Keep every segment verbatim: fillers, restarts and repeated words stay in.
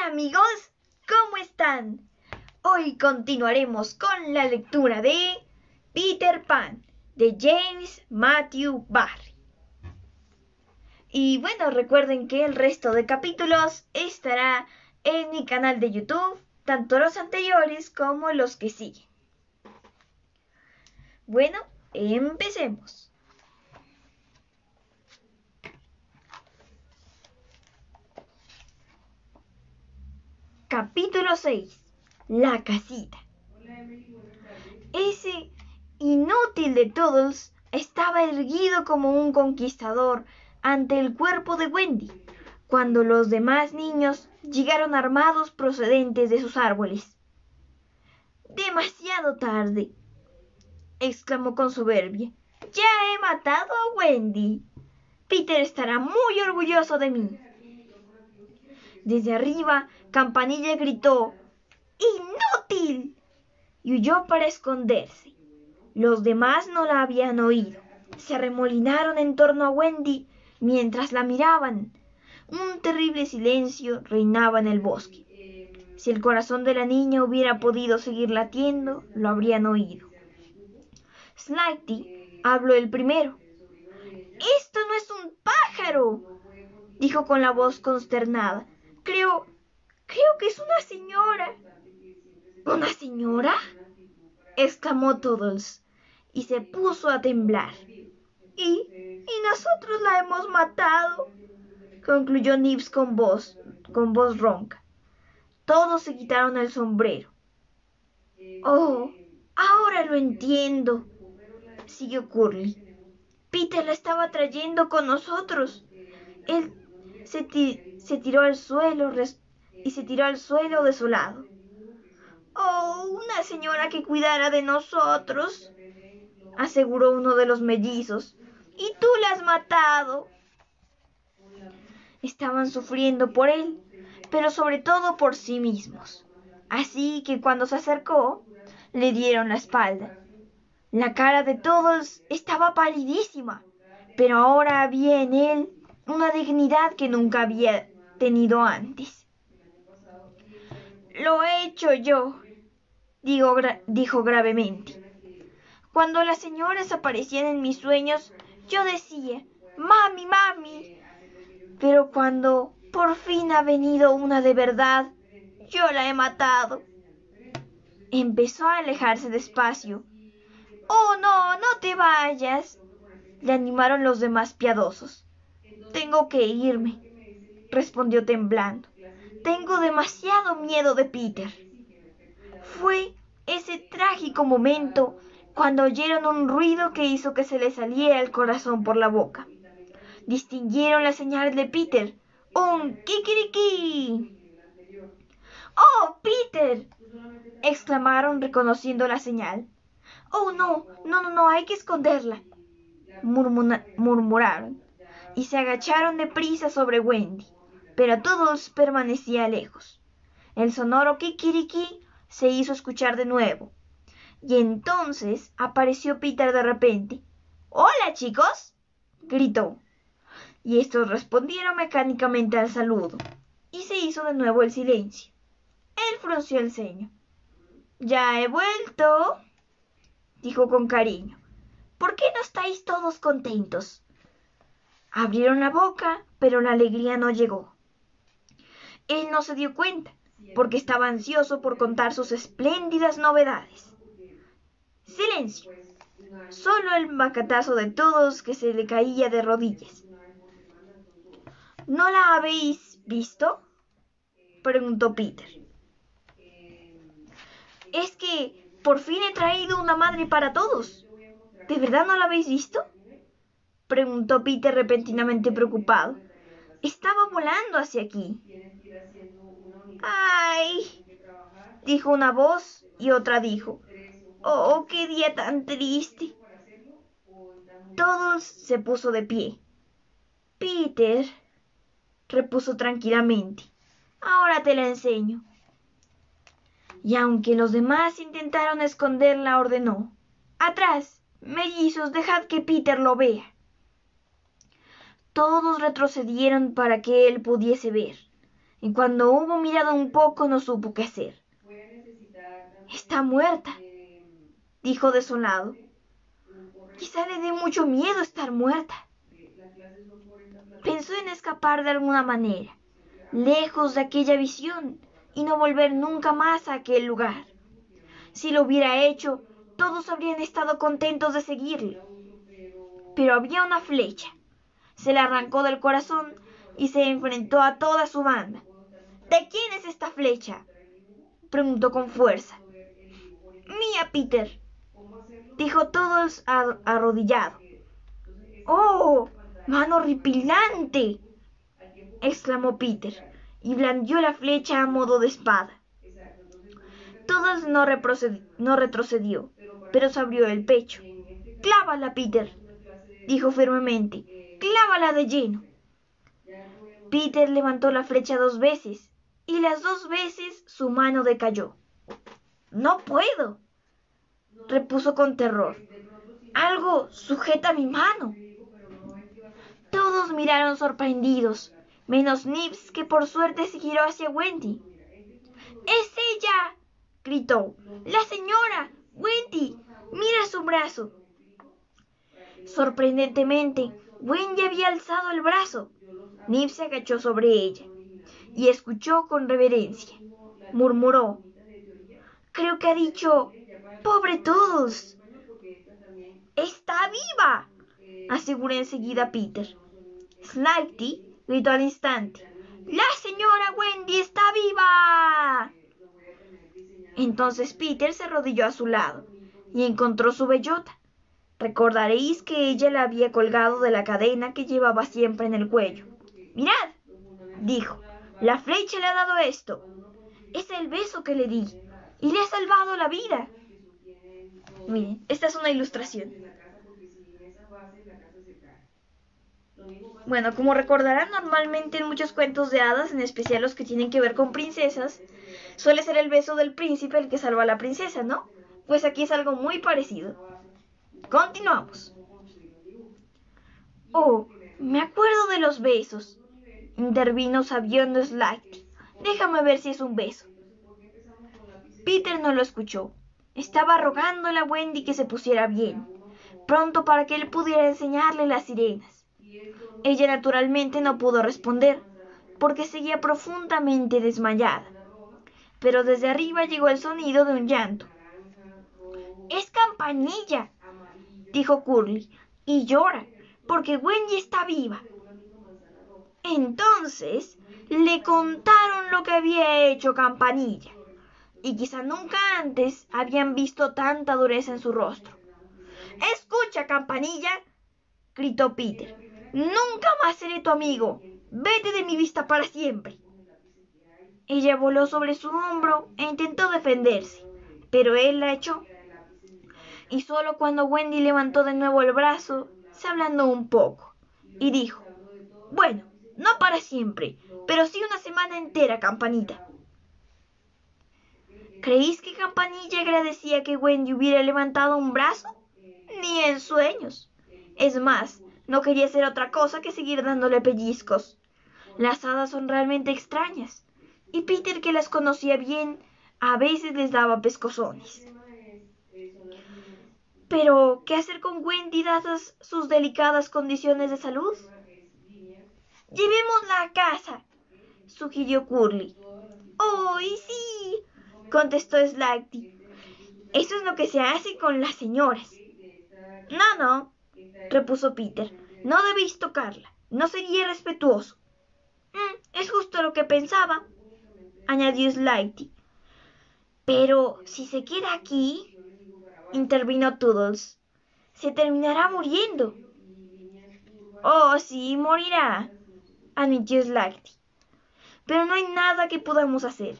Hola amigos, ¿cómo están? Hoy continuaremos con la lectura de Peter Pan de James Matthew Barrie. Y bueno, recuerden que el resto de capítulos estará en mi canal de YouTube, tanto los anteriores como los que siguen. Bueno, empecemos. Capítulo seis. La casita. Ese inútil de Toddles estaba erguido como un conquistador ante el cuerpo de Wendy, cuando los demás niños llegaron armados procedentes de sus árboles. «Demasiado tarde», exclamó con soberbia. «Ya he matado a Wendy. Peter estará muy orgulloso de mí». Desde arriba, Campanilla gritó «¡Inútil!» y huyó para esconderse. Los demás no la habían oído. Se arremolinaron en torno a Wendy mientras la miraban. Un terrible silencio reinaba en el bosque. Si el corazón de la niña hubiera podido seguir latiendo, lo habrían oído. Snitey habló el primero. «¡Esto no es un pájaro!», dijo con la voz consternada. Creo, creo que es una señora». «¿Una señora?», exclamó Toddles, y se puso a temblar. «Y, y nosotros la hemos matado», concluyó Nibs con voz, con voz ronca. Todos se quitaron el sombrero. «Oh, ahora lo entiendo», siguió Curly. «Peter la estaba trayendo con nosotros. Él se, ti- se tiró al suelo res- y se tiró al suelo desolado». «Oh, una señora que cuidara de nosotros», aseguró uno de los mellizos. «Y tú la has matado». Estaban sufriendo por él, pero sobre todo por sí mismos. Así que cuando se acercó, le dieron la espalda. La cara de todos estaba palidísima, pero ahora había en él una dignidad que nunca había tenido antes. «Lo he hecho yo», dijo, gra- dijo gravemente. «Cuando las señoras aparecían en mis sueños, yo decía, mami, mami. Pero cuando por fin ha venido una de verdad, yo la he matado». Empezó a alejarse despacio. «Oh, no, no te vayas», le animaron los demás piadosos. «Tengo que irme», respondió temblando. «Tengo demasiado miedo de Peter». Fue ese trágico momento cuando oyeron un ruido que hizo que se les saliera el corazón por la boca. Distinguieron la señal de Peter. ¡Un kikiriki! «¡Oh, Peter!», exclamaron reconociendo la señal. «Oh, no, no, no, no, hay que esconderla», murmuna- murmuraron, y se agacharon deprisa sobre Wendy, pero todos permanecía lejos. El sonoro kikiriki se hizo escuchar de nuevo, y entonces apareció Peter de repente. «¡Hola, chicos!», gritó, y estos respondieron mecánicamente al saludo, y se hizo de nuevo el silencio. Él frunció el ceño. «Ya he vuelto», dijo con cariño. «¿Por qué no estáis todos contentos?» Abrieron la boca, pero la alegría no llegó. Él no se dio cuenta, porque estaba ansioso por contar sus espléndidas novedades. Silencio. Solo el macatazo de todos que se le caía de rodillas. «¿No la habéis visto?», preguntó Peter. «Es que por fin he traído una madre para todos. ¿De verdad no la habéis visto?», preguntó Peter repentinamente preocupado. «Estaba volando hacia aquí». «¡Ay!», dijo una voz y otra dijo. «¡Oh, qué día tan triste!». Todos se puso de pie. «Peter», repuso tranquilamente, «ahora te la enseño». Y aunque los demás intentaron esconderla, ordenó. «Atrás, mellizos, dejad que Peter lo vea». Todos retrocedieron para que él pudiese ver. y cuando hubo mirado un poco no supo qué hacer. «Está muerta», dijo desolado. «Quizá le dé mucho miedo estar muerta». Pensó en escapar de alguna manera, lejos de aquella visión, y no volver nunca más a aquel lugar. Si lo hubiera hecho, todos habrían estado contentos de seguirle. Pero había una flecha. Se la arrancó del corazón y se enfrentó a toda su banda. «¿De quién es esta flecha?», preguntó con fuerza. «Mía, Peter», dijo Toodles arrodillado. «¡Oh, mano horripilante!», exclamó Peter, y blandió la flecha a modo de espada. Toodles no, no retrocedió, pero se abrió el pecho. «Clávala, Peter», dijo firmemente. «Clávala de lleno». Peter levantó la flecha dos veces, y las dos veces su mano decayó. «No puedo», repuso con terror. «Algo sujeta mi mano». Todos miraron sorprendidos, menos Nibs, que por suerte se giró hacia Wendy. «¡Es ella!», gritó. «¡La señora! ¡Wendy! ¡Mira su brazo!». Sorprendentemente, Wendy había alzado el brazo. Nibs se agachó sobre ella y escuchó con reverencia. Murmuró: «Creo que ha dicho, ¡pobre Toodles!». «¡Está viva!», aseguró enseguida Peter. Snively gritó al instante: «¡La señora Wendy está viva!». Entonces Peter se arrodilló a su lado y encontró su bellota. Recordaréis que ella la había colgado de la cadena que llevaba siempre en el cuello. «Mirad», dijo, «la flecha le ha dado esto. Es el beso que le di y le ha salvado la vida». Miren, esta es una ilustración. Bueno, como recordarán, normalmente en muchos cuentos de hadas, en especial los que tienen que ver con princesas, suele ser el beso del príncipe el que salva a la princesa, ¿no? Pues aquí es algo muy parecido. Continuamos. «Oh, me acuerdo de los besos», intervino sabiendo Snively. «Déjame ver si es un beso». Peter no lo escuchó. Estaba rogándole a Wendy que se pusiera bien, pronto para que él pudiera enseñarle las sirenas. Ella naturalmente no pudo responder, porque seguía profundamente desmayada. Pero desde arriba llegó el sonido de un llanto. «Es Campanilla», dijo Curly, «y llora, porque Wendy está viva». Entonces le contaron lo que había hecho Campanilla, y quizá nunca antes habían visto tanta dureza en su rostro. «Escucha, Campanilla», gritó Peter, «nunca más seré tu amigo. Vete de mi vista para siempre». Ella voló sobre su hombro e intentó defenderse, pero él la echó. Y solo cuando Wendy levantó de nuevo el brazo, se ablandó un poco y dijo: «Bueno, no para siempre, pero sí una semana entera, Campanita». ¿Creéis que Campanilla agradecía que Wendy hubiera levantado un brazo? Ni en sueños. Es más, no quería hacer otra cosa que seguir dándole pellizcos. Las hadas son realmente extrañas, y Peter, que las conocía bien, a veces les daba pescozones. Pero, ¿qué hacer con Wendy dadas sus delicadas condiciones de salud? «Llevémosla a casa», sugirió Curly. «¡Oh, y sí!», contestó Snively. «Eso es lo que se hace con las señoras». «No, no», repuso Peter, «no debéis tocarla. No sería respetuoso». Mm, «es justo lo que pensaba», añadió Snively. «Pero si se queda aquí», intervino Toodles, «se terminará muriendo». «Oh, sí, morirá», admitió Snively. «Pero no hay nada que podamos hacer».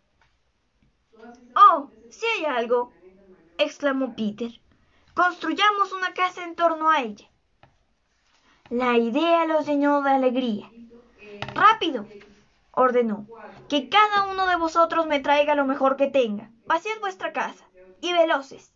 «Oh, sí hay algo», exclamó Peter. «Construyamos una casa en torno a ella». La idea los llenó de alegría. «Rápido», ordenó, «que cada uno de vosotros me traiga lo mejor que tenga. Vaciad vuestra casa, y veloces».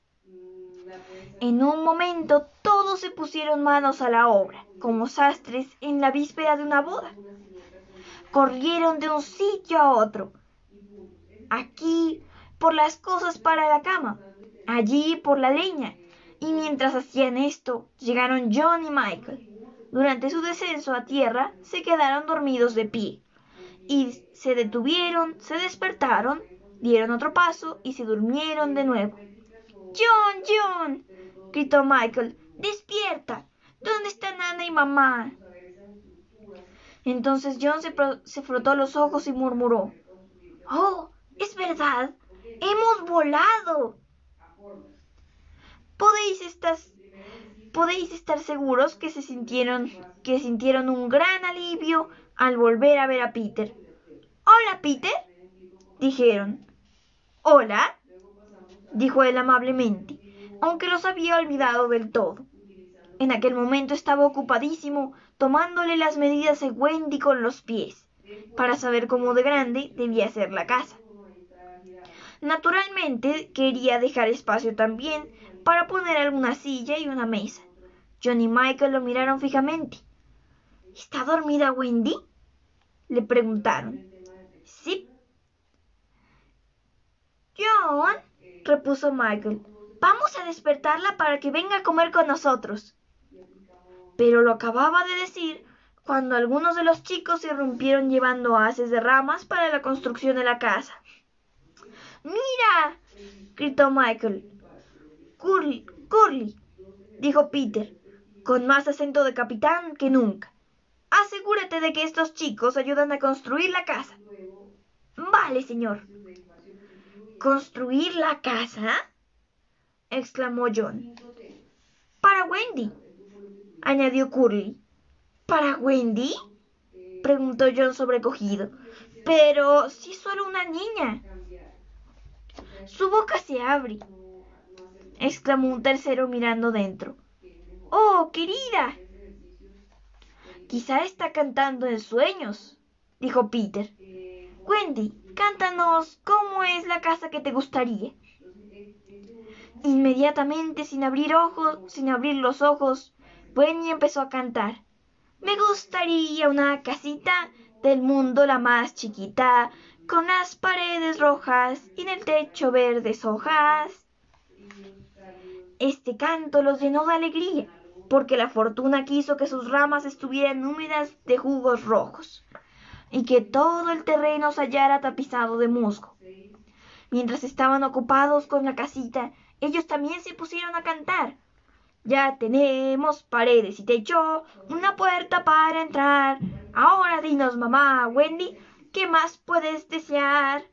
En un momento todos se pusieron manos a la obra, como sastres en la víspera de una boda. corrieron de un sitio a otro. Aquí por las cosas para la cama, allí por la leña. Y mientras hacían esto, llegaron John y Michael. Durante su descenso a tierra, se quedaron dormidos de pie. Y se detuvieron, se despertaron, dieron otro paso y se durmieron de nuevo. ¡John, John!, gritó Michael. ¡Despierta! ¿Dónde están Ana y mamá? Entonces John se, se frotó los ojos y murmuró: ¡Oh, es verdad! ¡Hemos volado! Podéis estar, podéis estar seguros que se sintieron, que sintieron un gran alivio al volver a ver a Peter. «Hola, Peter», dijeron. «Hola», dijo él amablemente, aunque los había olvidado del todo. En aquel momento estaba ocupadísimo tomándole las medidas a Wendy con los pies, para saber cómo de grande debía ser la casa. Naturalmente quería dejar espacio también para poner alguna silla y una mesa. John y Michael lo miraron fijamente. «¿Está dormida Wendy?», le preguntaron. «Sí». «John», repuso Michael, «vamos a despertarla para que venga a comer con nosotros». Pero lo acababa de decir cuando algunos de los chicos irrumpieron llevando haces de ramas para la construcción de la casa. «¡Mira!», gritó Michael. «Curly, Curly», dijo Peter, con más acento de capitán que nunca. «Asegúrate de que estos chicos ayudan a construir la casa». «Vale, señor». «¿Construir la casa?», exclamó John. «Para Wendy», añadió Curly. «¿Para Wendy?», preguntó John sobrecogido. «Pero si es solo una niña». «Su boca se abre», exclamó un tercero mirando dentro. «¡Oh, querida!». «Quizá está cantando en sueños», dijo Peter. «Wendy, cántanos cómo es la casa que te gustaría». Inmediatamente, sin abrir ojos, sin abrir los ojos, Wendy empezó a cantar. «Me gustaría una casita del mundo la más chiquita, con las paredes rojas y en el techo verdes hojas». Este canto los llenó de alegría, porque la fortuna quiso que sus ramas estuvieran húmedas de jugos rojos, y que todo el terreno se hallara tapizado de musgo. Mientras estaban ocupados con la casita, ellos también se pusieron a cantar. «Ya tenemos paredes y techo, una puerta para entrar. Ahora dinos, mamá, Wendy, ¿qué más puedes desear?».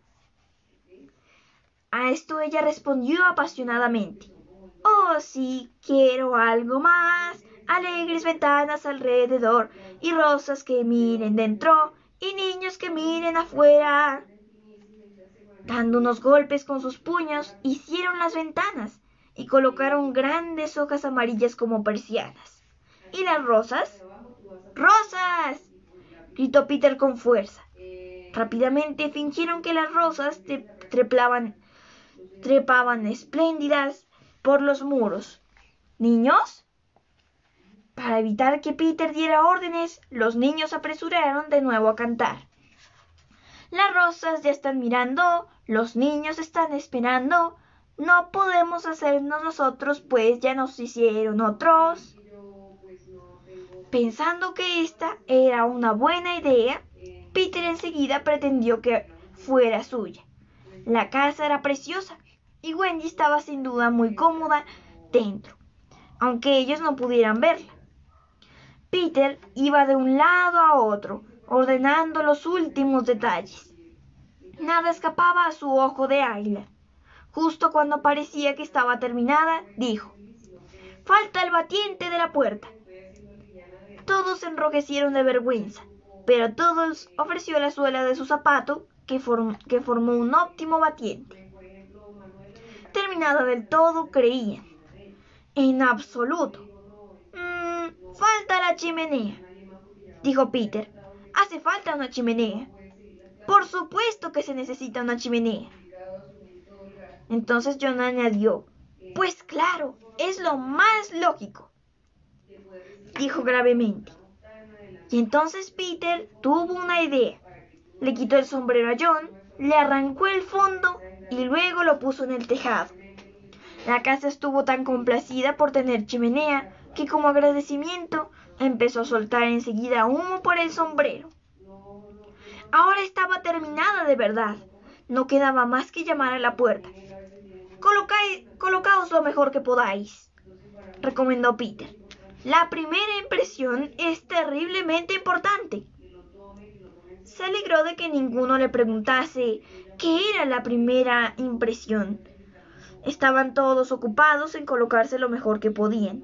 A esto ella respondió apasionadamente: «Oh, sí, quiero algo más, alegres ventanas alrededor, y rosas que miren dentro, y niños que miren afuera». Dando unos golpes con sus puños, hicieron las ventanas y colocaron grandes hojas amarillas como persianas. «¿Y las rosas?». «¡Rosas!», gritó Peter con fuerza. Rápidamente fingieron que las rosas trepaban, trepaban espléndidas por los muros. «¿Niños?». Para evitar que Peter diera órdenes, los niños se apresuraron de nuevo a cantar. «Las rosas ya están mirando, los niños están esperando. No podemos hacernos nosotros, pues ya nos hicieron otros». Pensando que esta era una buena idea, Peter enseguida pretendió que fuera suya. La casa era preciosa y Wendy estaba sin duda muy cómoda dentro, aunque ellos no pudieran verla. Peter iba de un lado a otro, ordenando los últimos detalles. Nada escapaba a su ojo de águila. Justo cuando parecía que estaba terminada, dijo: «Falta el batiente de la puerta». Todos se enrojecieron de vergüenza, pero todos ofreció la suela de su zapato, que, form que formó un óptimo batiente. Terminada del todo, creían. «En absoluto». «Mmm, falta la chimenea», dijo Peter. «Hace falta una chimenea». «Por supuesto que se necesita una chimenea». Entonces John añadió: «Pues claro, es lo más lógico», dijo gravemente. Y entonces Peter tuvo una idea. Le quitó el sombrero a John, le arrancó el fondo y luego lo puso en el tejado. La casa estuvo tan complacida por tener chimenea que como agradecimiento empezó a soltar enseguida humo por el sombrero. Ahora estaba terminada de verdad. No quedaba más que llamar a la puerta. Colocáis, colocaos lo mejor que podáis, recomendó Peter. La primera impresión es terriblemente importante. Se alegró de que ninguno le preguntase qué era la primera impresión. Estaban todos ocupados en colocarse lo mejor que podían.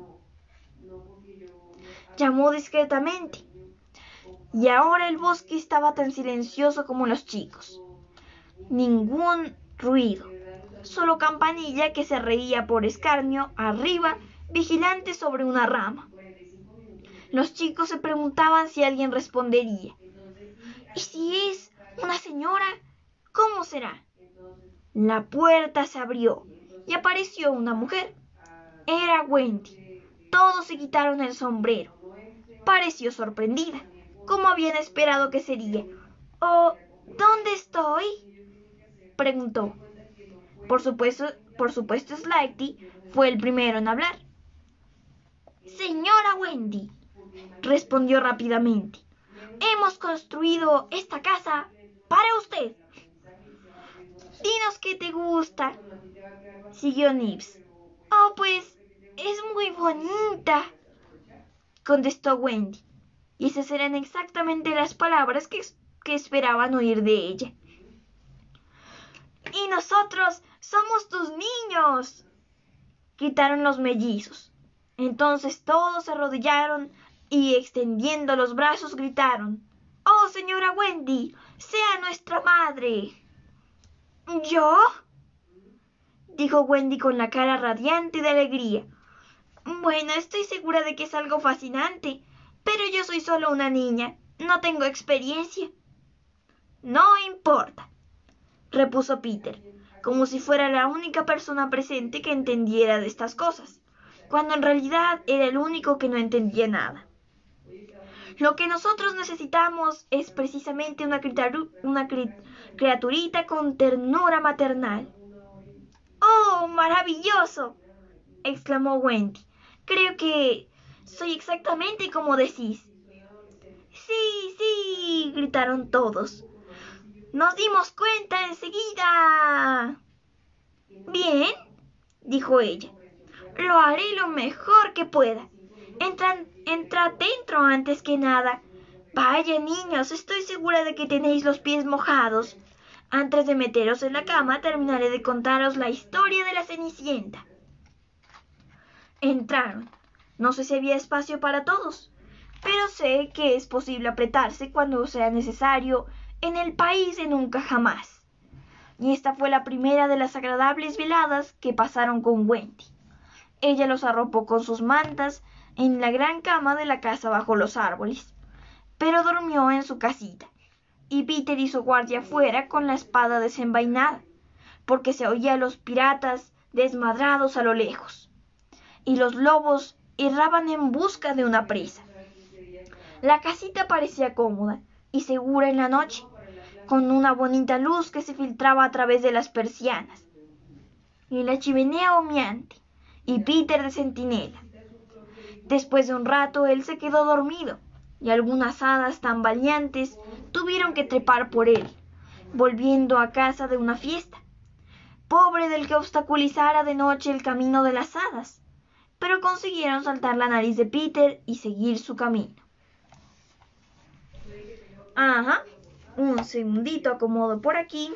Llamó discretamente, y ahora el bosque estaba tan silencioso como los chicos. Ningún ruido, solo Campanilla que se reía por escarnio arriba, vigilante sobre una rama. Los chicos se preguntaban si alguien respondería. ¿Y si es una señora? ¿Cómo será? La puerta se abrió y apareció una mujer. Era Wendy. Todos se quitaron el sombrero. Pareció sorprendida, como habían esperado que sería. «Oh, ¿dónde estoy?», preguntó. Por supuesto, por supuesto Slightly fue el primero en hablar. «Señora Wendy», respondió rápidamente, «hemos construido esta casa para usted». «Dinos qué te gusta», siguió Nibs. «Oh, pues, es muy bonita», contestó Wendy, y esas eran exactamente las palabras que, que esperaban oír de ella. «Y nosotros somos tus niños», gritaron los mellizos. Entonces todos se arrodillaron y extendiendo los brazos gritaron: «¡Oh, señora Wendy, sea nuestra madre!». «¿Yo?», dijo Wendy con la cara radiante de alegría. «Bueno, estoy segura de que es algo fascinante, pero yo soy solo una niña, no tengo experiencia». «No importa», repuso Peter, como si fuera la única persona presente que entendiera de estas cosas, cuando en realidad era el único que no entendía nada. «Lo que nosotros necesitamos es precisamente una, criatura, una cri criaturita con ternura maternal». «¡Oh, maravilloso!», exclamó Wendy. «Creo que soy exactamente como decís». «Sí, sí», gritaron todos. «Nos dimos cuenta enseguida». «Bien», dijo ella, «lo haré lo mejor que pueda. Entra, entra dentro antes que nada. Vaya, niños, estoy segura de que tenéis los pies mojados. Antes de meteros en la cama, terminaré de contaros la historia de la Cenicienta». Entraron. No sé si había espacio para todos, pero sé que es posible apretarse cuando sea necesario en el país de nunca jamás. Y esta fue la primera de las agradables veladas que pasaron con Wendy. Ella los arropó con sus mantas en la gran cama de la casa bajo los árboles, pero durmió en su casita, y Peter hizo guardia afuera con la espada desenvainada, porque se oía a los piratas desmadrados a lo lejos, y los lobos erraban en busca de una presa. La casita parecía cómoda y segura en la noche, con una bonita luz que se filtraba a través de las persianas, y la chimenea humeante, y Peter de centinela. Después de un rato él se quedó dormido, y algunas hadas tan valientes tuvieron que trepar por él, volviendo a casa de una fiesta. Pobre del que obstaculizara de noche el camino de las hadas, pero consiguieron saltar la nariz de Peter y seguir su camino. Ajá, un segundito acomodo por aquí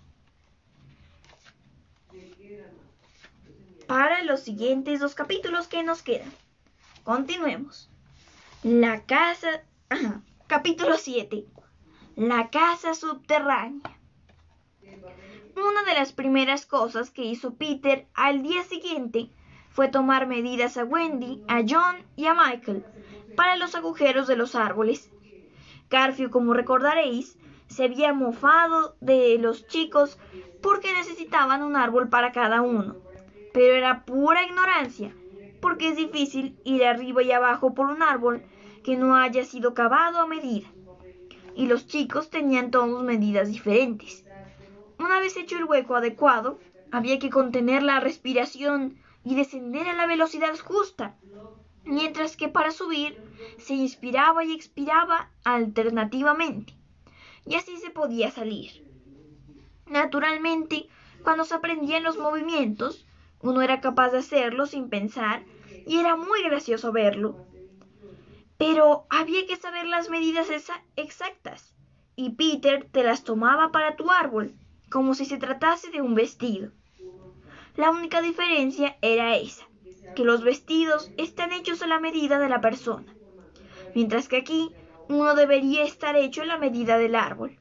para los siguientes dos capítulos que nos quedan. Continuemos. La casa... Ajá, capítulo siete. La casa subterránea. Una de las primeras cosas que hizo Peter al día siguiente fue tomar medidas a Wendy, a John y a Michael para los agujeros de los árboles. Garfio, como recordaréis, se había mofado de los chicos porque necesitaban un árbol para cada uno, pero era pura ignorancia, porque es difícil ir arriba y abajo por un árbol que no haya sido cavado a medida. y los chicos tenían todos medidas diferentes. Una vez hecho el hueco adecuado, había que contener la respiración y descender a la velocidad justa, mientras que para subir se inspiraba y expiraba alternativamente, y así se podía salir. Naturalmente, cuando se aprendían los movimientos, uno era capaz de hacerlo sin pensar y era muy gracioso verlo. Pero había que saber las medidas exactas, y Peter te las tomaba para tu árbol, como si se tratase de un vestido. La única diferencia era esa, que los vestidos están hechos a la medida de la persona, mientras que aquí uno debería estar hecho a la medida del árbol.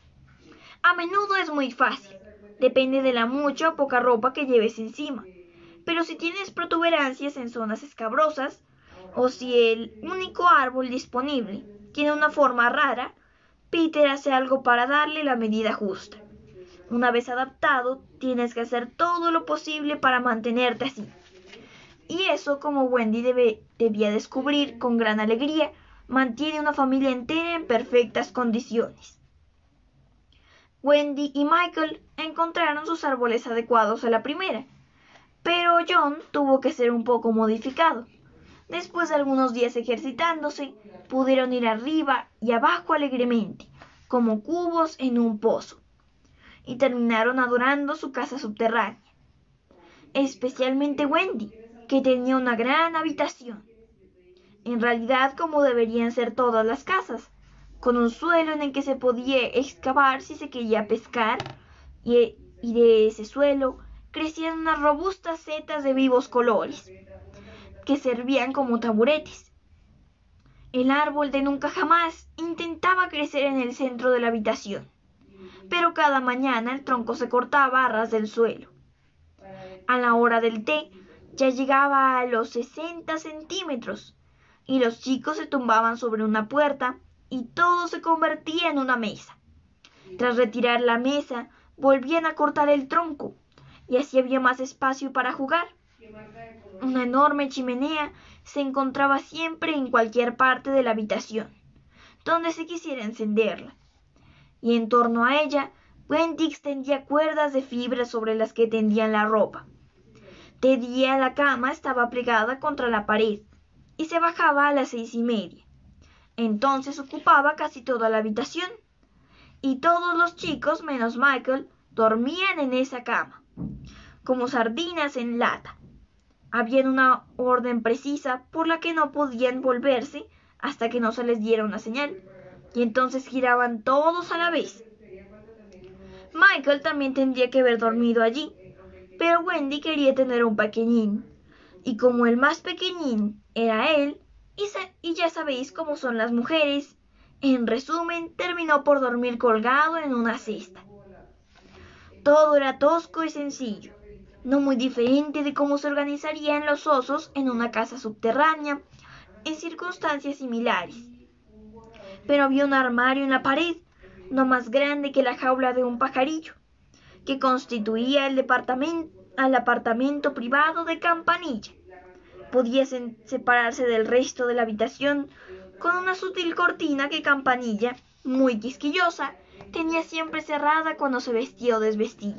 A menudo es muy fácil, depende de la mucha o poca ropa que lleves encima, pero si tienes protuberancias en zonas escabrosas, o si el único árbol disponible tiene una forma rara, Peter hace algo para darle la medida justa. Una vez adaptado, tienes que hacer todo lo posible para mantenerte así. Y eso, como Wendy debe, debía descubrir con gran alegría, mantiene una familia entera en perfectas condiciones. Wendy y Michael encontraron sus árboles adecuados a la primera, pero John tuvo que ser un poco modificado. Después de algunos días ejercitándose, pudieron ir arriba y abajo alegremente, como cubos en un pozo, y terminaron adorando su casa subterránea. Especialmente Wendy, que tenía una gran habitación. En realidad, como deberían ser todas las casas, con un suelo en el que se podía excavar si se quería pescar, y, y de ese suelo crecían unas robustas setas de vivos colores, que servían como taburetes. El árbol de nunca jamás intentaba crecer en el centro de la habitación, pero cada mañana el tronco se cortaba a ras del suelo. A la hora del té ya llegaba a los sesenta centímetros, y los chicos se tumbaban sobre una puerta y todo se convertía en una mesa. Tras retirar la mesa, volvían a cortar el tronco, y así había más espacio para jugar. Una enorme chimenea se encontraba siempre en cualquier parte de la habitación, donde se quisiera encenderla, y en torno a ella Wendy extendía cuerdas de fibra sobre las que tendían la ropa. De día la cama estaba plegada contra la pared, y se bajaba a las seis y media. Entonces ocupaba casi toda la habitación, y todos los chicos, menos Michael, dormían en esa cama, como sardinas en lata. Había una orden precisa por la que no podían volverse hasta que no se les diera una señal, y entonces giraban todos a la vez. Michael también tendría que haber dormido allí, pero Wendy quería tener un pequeñín, y como el más pequeñín era él, y, y ya sabéis cómo son las mujeres, en resumen, terminó por dormir colgado en una cesta. Todo era tosco y sencillo, no muy diferente de cómo se organizarían los osos en una casa subterránea, en circunstancias similares. Pero había un armario en la pared, no más grande que la jaula de un pajarillo, que constituía el departamento, al apartamento privado de Campanilla. Podía separarse del resto de la habitación con una sutil cortina que Campanilla, muy quisquillosa, tenía siempre cerrada cuando se vestía o desvestía.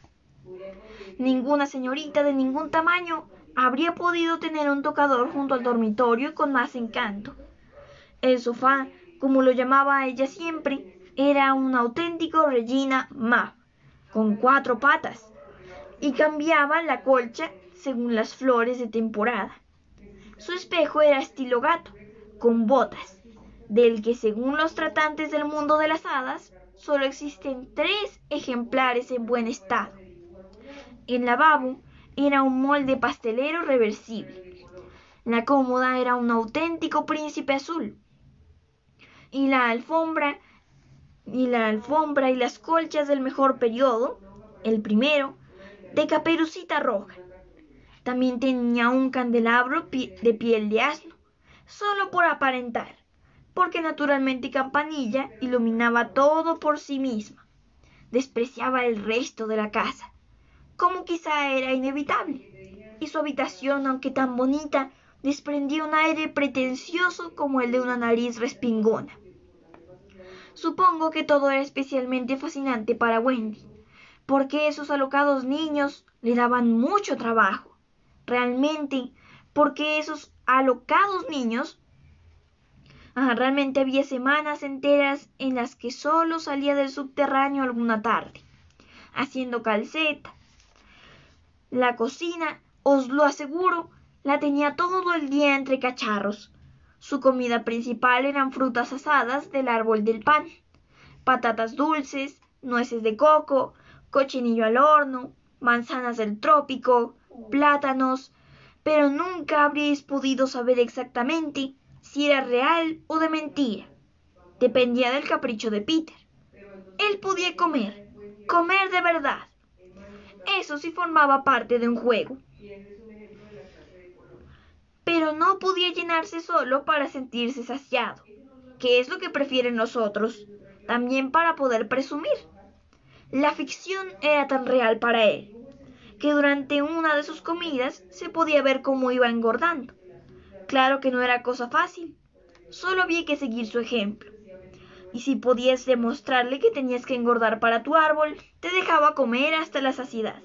Ninguna señorita de ningún tamaño habría podido tener un tocador junto al dormitorio con más encanto. El sofá, como lo llamaba ella siempre, era un auténtico Regina Muff, con cuatro patas, y cambiaba la colcha según las flores de temporada. Su espejo era estilo gato, con botas, del que según los tratantes del mundo de las hadas, solo existen tres ejemplares en buen estado. El lavabo era un molde pastelero reversible. La cómoda era un auténtico príncipe azul. Y la alfombra y la alfombra y las colchas del mejor periodo, el primero, de caperucita roja. También tenía un candelabro de piel de asno, solo por aparentar, porque naturalmente Campanilla iluminaba todo por sí misma. Despreciaba el resto de la casa, como quizá era inevitable, y su habitación, aunque tan bonita, desprendía un aire pretencioso como el de una nariz respingona. Supongo que todo era especialmente fascinante para Wendy, porque esos alocados niños le daban mucho trabajo. Realmente, porque esos alocados niños, ah, realmente había semanas enteras en las que solo salía del subterráneo alguna tarde, haciendo calceta. La cocina, os lo aseguro, la tenía todo el día entre cacharros. Su comida principal eran frutas asadas del árbol del pan, patatas dulces, nueces de coco, cochinillo al horno, manzanas del trópico, plátanos, pero nunca habríais podido saber exactamente si era real o de mentira. Dependía del capricho de Peter. Él podía comer, comer de verdad. Eso sí formaba parte de un juego. Pero no podía llenarse solo para sentirse saciado, que es lo que prefieren los otros, también para poder presumir. La ficción era tan real para él, que durante una de sus comidas se podía ver cómo iba engordando. Claro que no era cosa fácil, solo había que seguir su ejemplo. Y si podías demostrarle que tenías que engordar para tu árbol, te dejaba comer hasta la saciedad.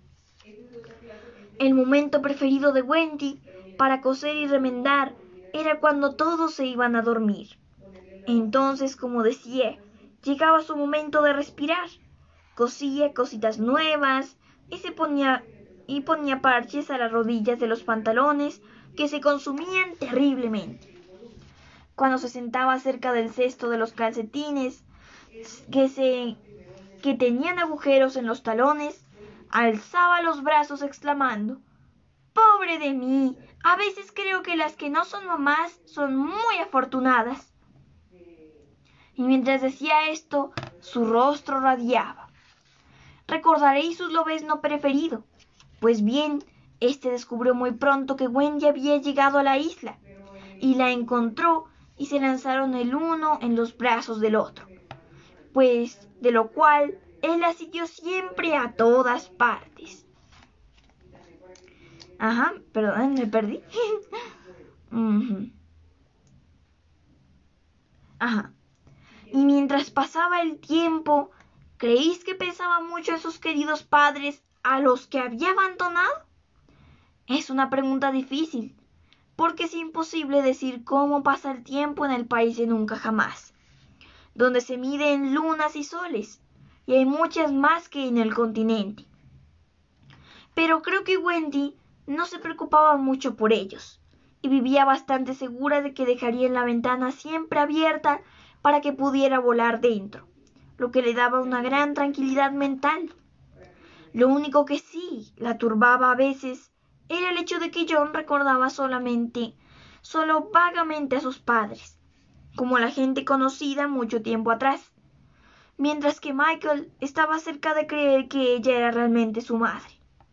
El momento preferido de Wendy para coser y remendar era cuando todos se iban a dormir. Entonces, como decía, llegaba su momento de respirar. Cosía cositas nuevas y se ponía y ponía parches a las rodillas de los pantalones que se consumían terriblemente. Cuando se sentaba cerca del cesto de los calcetines que se que tenían agujeros en los talones, alzaba los brazos exclamando: ¡Pobre de mí! A veces creo que las que no son mamás son muy afortunadas. Y mientras decía esto, su rostro radiaba. Recordaréis su lobezno preferido. Pues bien, este descubrió muy pronto que Wendy había llegado a la isla, y la encontró y se lanzaron el uno en los brazos del otro, pues de lo cual él la siguió siempre a todas partes. Ajá, perdón, me perdí. uh-huh. Ajá. Y mientras pasaba el tiempo, ¿creéis que pensaba mucho en sus queridos padres a los que había abandonado? Es una pregunta difícil, porque es imposible decir cómo pasa el tiempo en el país de nunca jamás, donde se mide en lunas y soles, y hay muchas más que en el continente. Pero creo que Wendy no se preocupaba mucho por ellos, y vivía bastante segura de que dejarían la ventana siempre abierta para que pudiera volar dentro, lo que le daba una gran tranquilidad mental. Lo único que sí la turbaba a veces era el hecho de que John recordaba solamente, solo vagamente a sus padres, como la gente conocida mucho tiempo atrás, mientras que Michael estaba cerca de creer que ella era realmente su madre.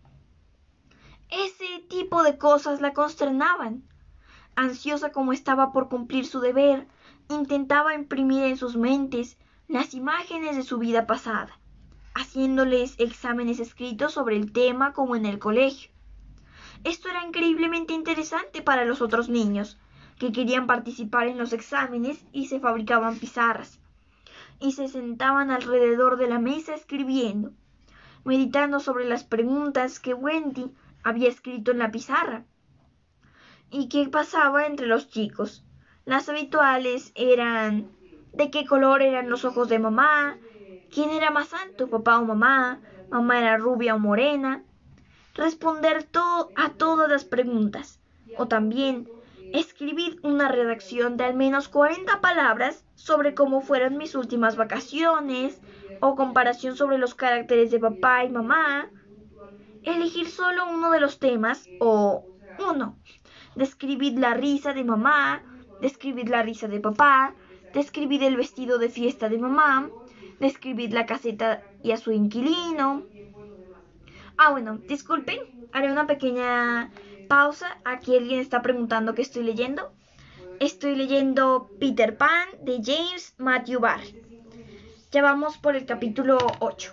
Ese tipo de cosas la consternaban. Ansiosa como estaba por cumplir su deber, intentaba imprimir en sus mentes las imágenes de su vida pasada, haciéndoles exámenes escritos sobre el tema como en el colegio. Esto era increíblemente interesante para los otros niños, que querían participar en los exámenes y se fabricaban pizarras, y se sentaban alrededor de la mesa escribiendo, meditando sobre las preguntas que Wendy había escrito en la pizarra. ¿Y qué pasaba entre los chicos? Las habituales eran: ¿de qué color eran los ojos de mamá? ¿Quién era más alto, papá o mamá? ¿Mamá era rubia o morena? Responder to- a todas las preguntas. O también escribir una redacción de al menos cuarenta palabras sobre cómo fueron mis últimas vacaciones, o comparación sobre los caracteres de papá y mamá. Elegir solo uno de los temas, o uno. Describir la risa de mamá, describir la risa de papá, describir el vestido de fiesta de mamá, describir la caseta y a su inquilino. Ah, bueno, disculpen, haré una pequeña pausa. Aquí alguien está preguntando qué estoy leyendo. Estoy leyendo Peter Pan de James Matthew Barrie. Ya vamos por el capítulo ocho.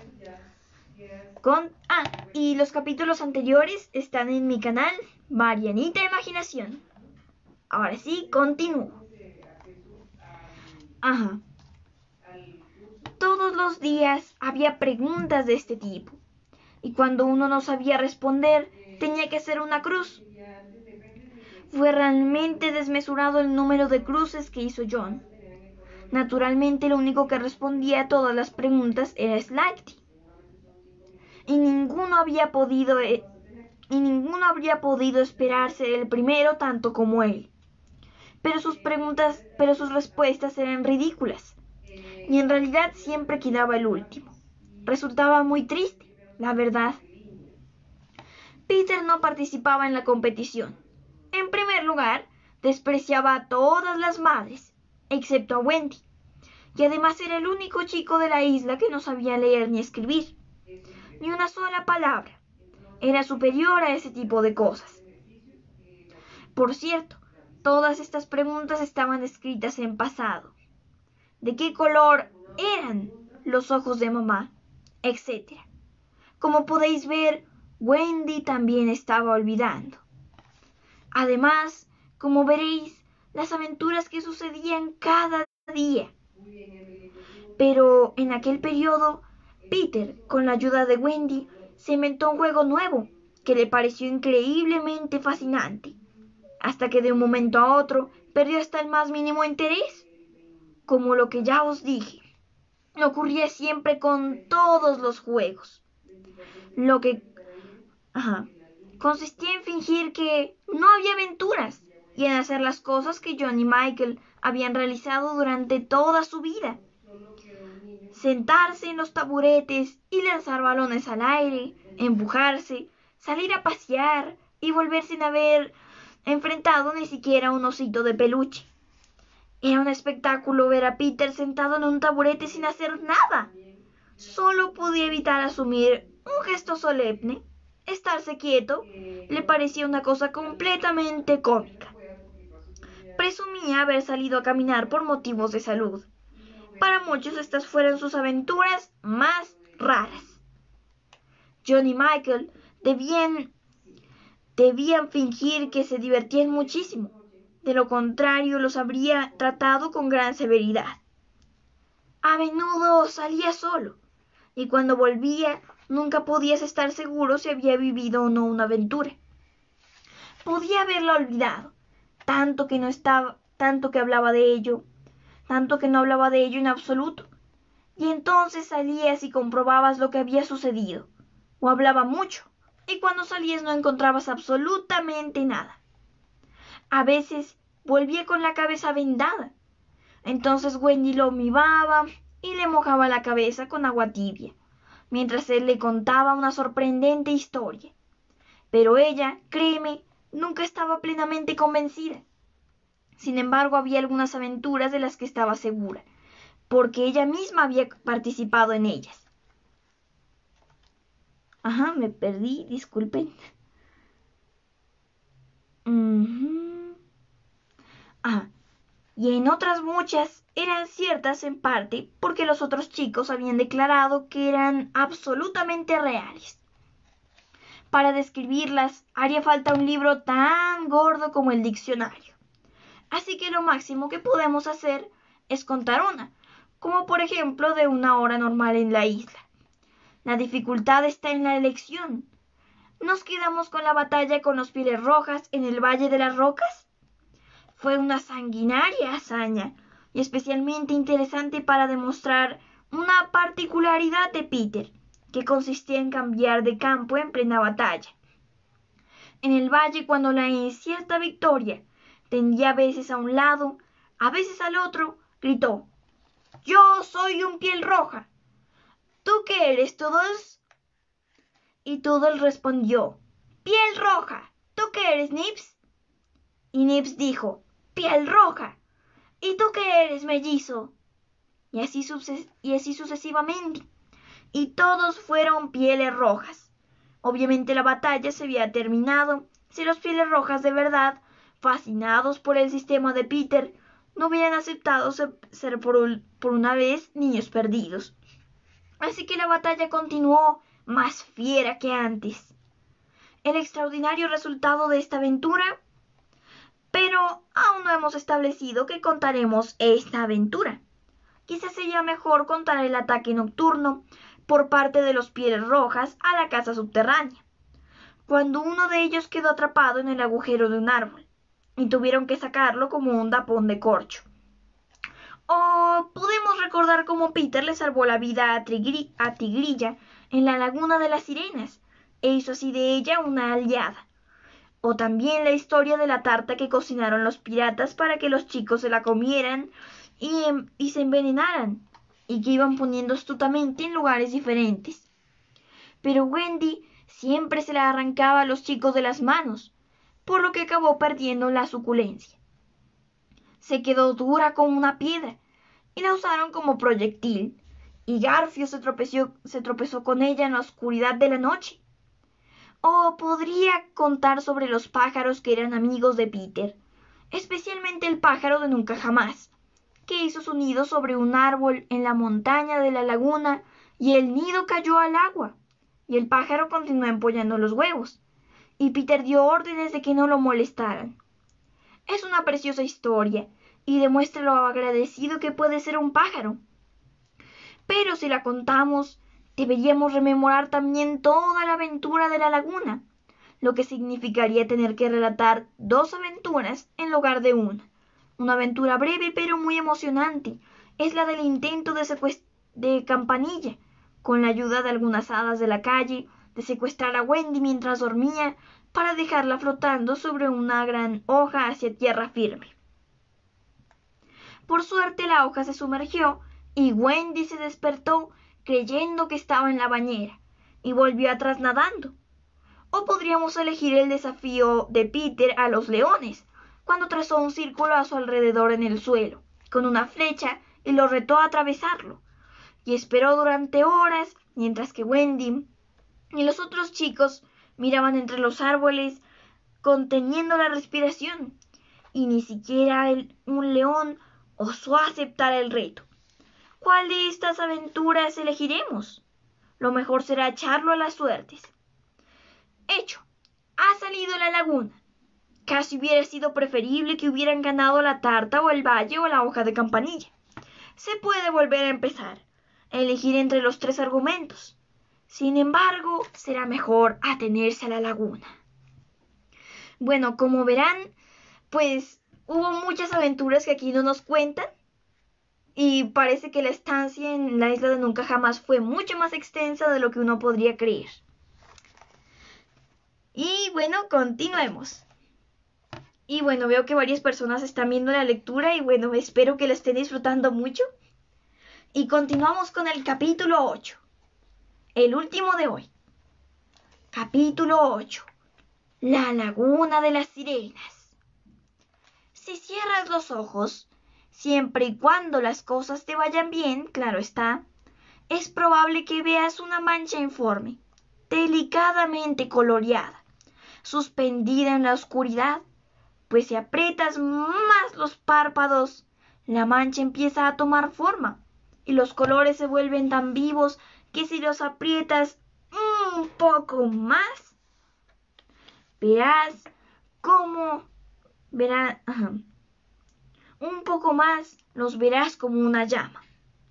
Con, ah, y los capítulos anteriores están en mi canal Marianita Imaginación. Ahora sí, continúo. Ajá. Todos los días había preguntas de este tipo, y cuando uno no sabía responder, tenía que hacer una cruz. Fue realmente desmesurado el número de cruces que hizo John. Naturalmente, lo único que respondía a todas las preguntas era Slackty, y ninguno había podido y ninguno habría podido esperar ser el primero tanto como él. Pero sus preguntas, pero sus respuestas eran ridículas, y en realidad siempre quedaba el último. Resultaba muy triste, la verdad. Peter no participaba en la competición. En primer lugar, despreciaba a todas las madres, excepto a Wendy, y además era el único chico de la isla que no sabía leer ni escribir, ni una sola palabra. Era superior a ese tipo de cosas. Por cierto, todas estas preguntas estaban escritas en pasado. ¿De qué color eran los ojos de mamá? Etcétera. Como podéis ver, Wendy también estaba olvidando. Además, como veréis, las aventuras que sucedían cada día. Pero en aquel periodo, Peter, con la ayuda de Wendy, se inventó un juego nuevo que le pareció increíblemente fascinante, hasta que de un momento a otro perdió hasta el más mínimo interés. Como lo que ya os dije, ocurría siempre con todos los juegos. Lo que ajá, consistía en fingir que no había aventuras y en hacer las cosas que John y Michael habían realizado durante toda su vida. Sentarse en los taburetes y lanzar balones al aire, empujarse, salir a pasear y volver sin haber enfrentado ni siquiera un osito de peluche. Era un espectáculo ver a Peter sentado en un taburete sin hacer nada. Solo podía evitar asumir un gesto solemne. Estarse quieto le parecía una cosa completamente cómica. Presumía haber salido a caminar por motivos de salud. Para muchos estas fueron sus aventuras más raras. John y Michael debían, debían fingir que se divertían muchísimo. De lo contrario, los habría tratado con gran severidad. A menudo salía solo, y cuando volvía nunca podías estar seguro si había vivido o no una aventura. Podía haberla olvidado, tanto que no estaba, tanto que hablaba de ello, tanto que no hablaba de ello en absoluto. Y entonces salías y comprobabas lo que había sucedido, o hablaba mucho, y cuando salías no encontrabas absolutamente nada. A veces volvía con la cabeza vendada. Entonces Wendy lo mimaba y le mojaba la cabeza con agua tibia, mientras él le contaba una sorprendente historia. Pero ella, créeme, nunca estaba plenamente convencida. Sin embargo, había algunas aventuras de las que estaba segura, porque ella misma había participado en ellas. Ajá, me perdí, disculpen. Uh-huh. Ah, y en otras muchas eran ciertas en parte porque los otros chicos habían declarado que eran absolutamente reales. Para describirlas haría falta un libro tan gordo como el diccionario. Así que lo máximo que podemos hacer es contar una, como por ejemplo de una hora normal en la isla. La dificultad está en la elección. ¿Nos quedamos con la batalla con los Pieles Rojas en el Valle de las Rocas? Fue una sanguinaria hazaña y especialmente interesante para demostrar una particularidad de Peter, que consistía en cambiar de campo en plena batalla. En el valle, cuando la incierta victoria tendía a veces a un lado, a veces al otro, gritó: «Yo soy un Piel Roja. ¿Tú qué eres, Toodles?» Y Toodles respondió: «Piel Roja. ¿Tú qué eres, Nips?» Y Nips dijo: «Piel Roja. ¿Y tú qué eres, Mellizo?» Y así, y así sucesivamente. Y todos fueron Pieles Rojas. Obviamente la batalla se había terminado si los Pieles Rojas de verdad, fascinados por el sistema de Peter, no hubieran aceptado ser por, un, por una vez niños perdidos. Así que la batalla continuó más fiera que antes. El extraordinario resultado de esta aventura... Pero aún no hemos establecido que contaremos esta aventura. quizás sería mejor contar el ataque nocturno por parte de los Pieles Rojas a la casa subterránea, cuando uno de ellos quedó atrapado en el agujero de un árbol y tuvieron que sacarlo como un tapón de corcho. O podemos recordar cómo Peter le salvó la vida a, Tigri a Tigrilla en la laguna de las sirenas e hizo así de ella una aliada. O también la historia de la tarta que cocinaron los piratas para que los chicos se la comieran y, y se envenenaran, y que iban poniendo astutamente en lugares diferentes. Pero Wendy siempre se la arrancaba a los chicos de las manos, por lo que acabó perdiendo la suculencia. Se quedó dura como una piedra y la usaron como proyectil, y Garfio se tropezó, se tropezó con ella en la oscuridad de la noche. O podría contar sobre los pájaros que eran amigos de Peter, especialmente el pájaro de Nunca Jamás, que hizo su nido sobre un árbol en la montaña de la laguna y el nido cayó al agua, y el pájaro continuó empollando los huevos, y Peter dio órdenes de que no lo molestaran. Es una preciosa historia y demuestra lo agradecido que puede ser un pájaro. Pero si la contamos, deberíamos rememorar también toda la aventura de la laguna, lo que significaría tener que relatar dos aventuras en lugar de una. Una aventura breve pero muy emocionante es la del intento de secuestro de Campanilla, con la ayuda de algunas hadas de la calle, de secuestrar a Wendy mientras dormía para dejarla flotando sobre una gran hoja hacia tierra firme. Por suerte la hoja se sumergió y Wendy se despertó creyendo que estaba en la bañera y volvió atrás nadando. O podríamos elegir el desafío de Peter a los leones, cuando trazó un círculo a su alrededor en el suelo, con una flecha, y lo retó a atravesarlo, y esperó durante horas, mientras que Wendy y los otros chicos miraban entre los árboles, conteniendo la respiración, y ni siquiera el, un león osó aceptar el reto. ¿Cuál de estas aventuras elegiremos? Lo mejor será echarlo a las suertes. Hecho, ha salido la laguna. Casi hubiera sido preferible que hubieran ganado la tarta o el valle o la hoja de Campanilla. Se puede volver a empezar, elegir entre los tres argumentos. Sin embargo, será mejor atenerse a la laguna. Bueno, como verán, pues hubo muchas aventuras que aquí no nos cuentan. Y parece que la estancia en la isla de Nunca Jamás fue mucho más extensa de lo que uno podría creer. Y bueno, continuemos. Y bueno, veo que varias personas están viendo la lectura y bueno, espero que la estén disfrutando mucho. Y continuamos con el capítulo ocho. El último de hoy. Capítulo ocho. La laguna de las sirenas. Si cierras los ojos, siempre y cuando las cosas te vayan bien, claro está, es probable que veas una mancha informe, delicadamente coloreada, suspendida en la oscuridad, pues si aprietas más los párpados, la mancha empieza a tomar forma y los colores se vuelven tan vivos que si los aprietas un poco más, verás cómo verás, ajá, un poco más los verás como una llama.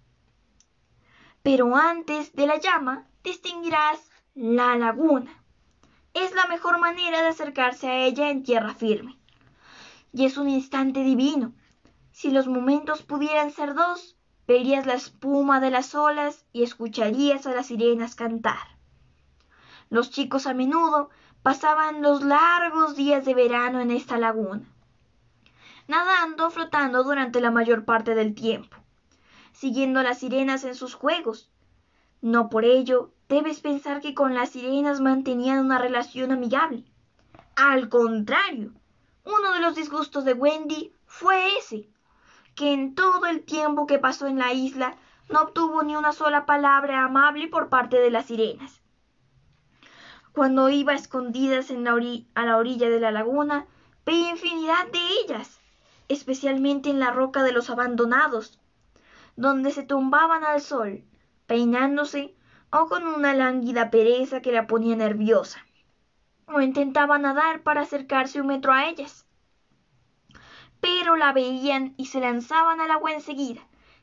Pero antes de la llama distinguirás la laguna. Es la mejor manera de acercarse a ella en tierra firme. Y es un instante divino. Si los momentos pudieran ser dos, verías la espuma de las olas y escucharías a las sirenas cantar. Los chicos a menudo pasaban los largos días de verano en esta laguna, nadando o flotando durante la mayor parte del tiempo, siguiendo a las sirenas en sus juegos. No por ello debes pensar que con las sirenas mantenían una relación amigable. Al contrario, uno de los disgustos de Wendy fue ese, que en todo el tiempo que pasó en la isla no obtuvo ni una sola palabra amable por parte de las sirenas. Cuando iba a escondidas en la a la orilla de la laguna, veía infinidad de ellas, especialmente en la roca de los abandonados, donde se tumbaban al sol, peinándose o con una lánguida pereza que la ponía nerviosa, o intentaba nadar para acercarse un metro a ellas. Pero la veían y se lanzaban al agua enseguida,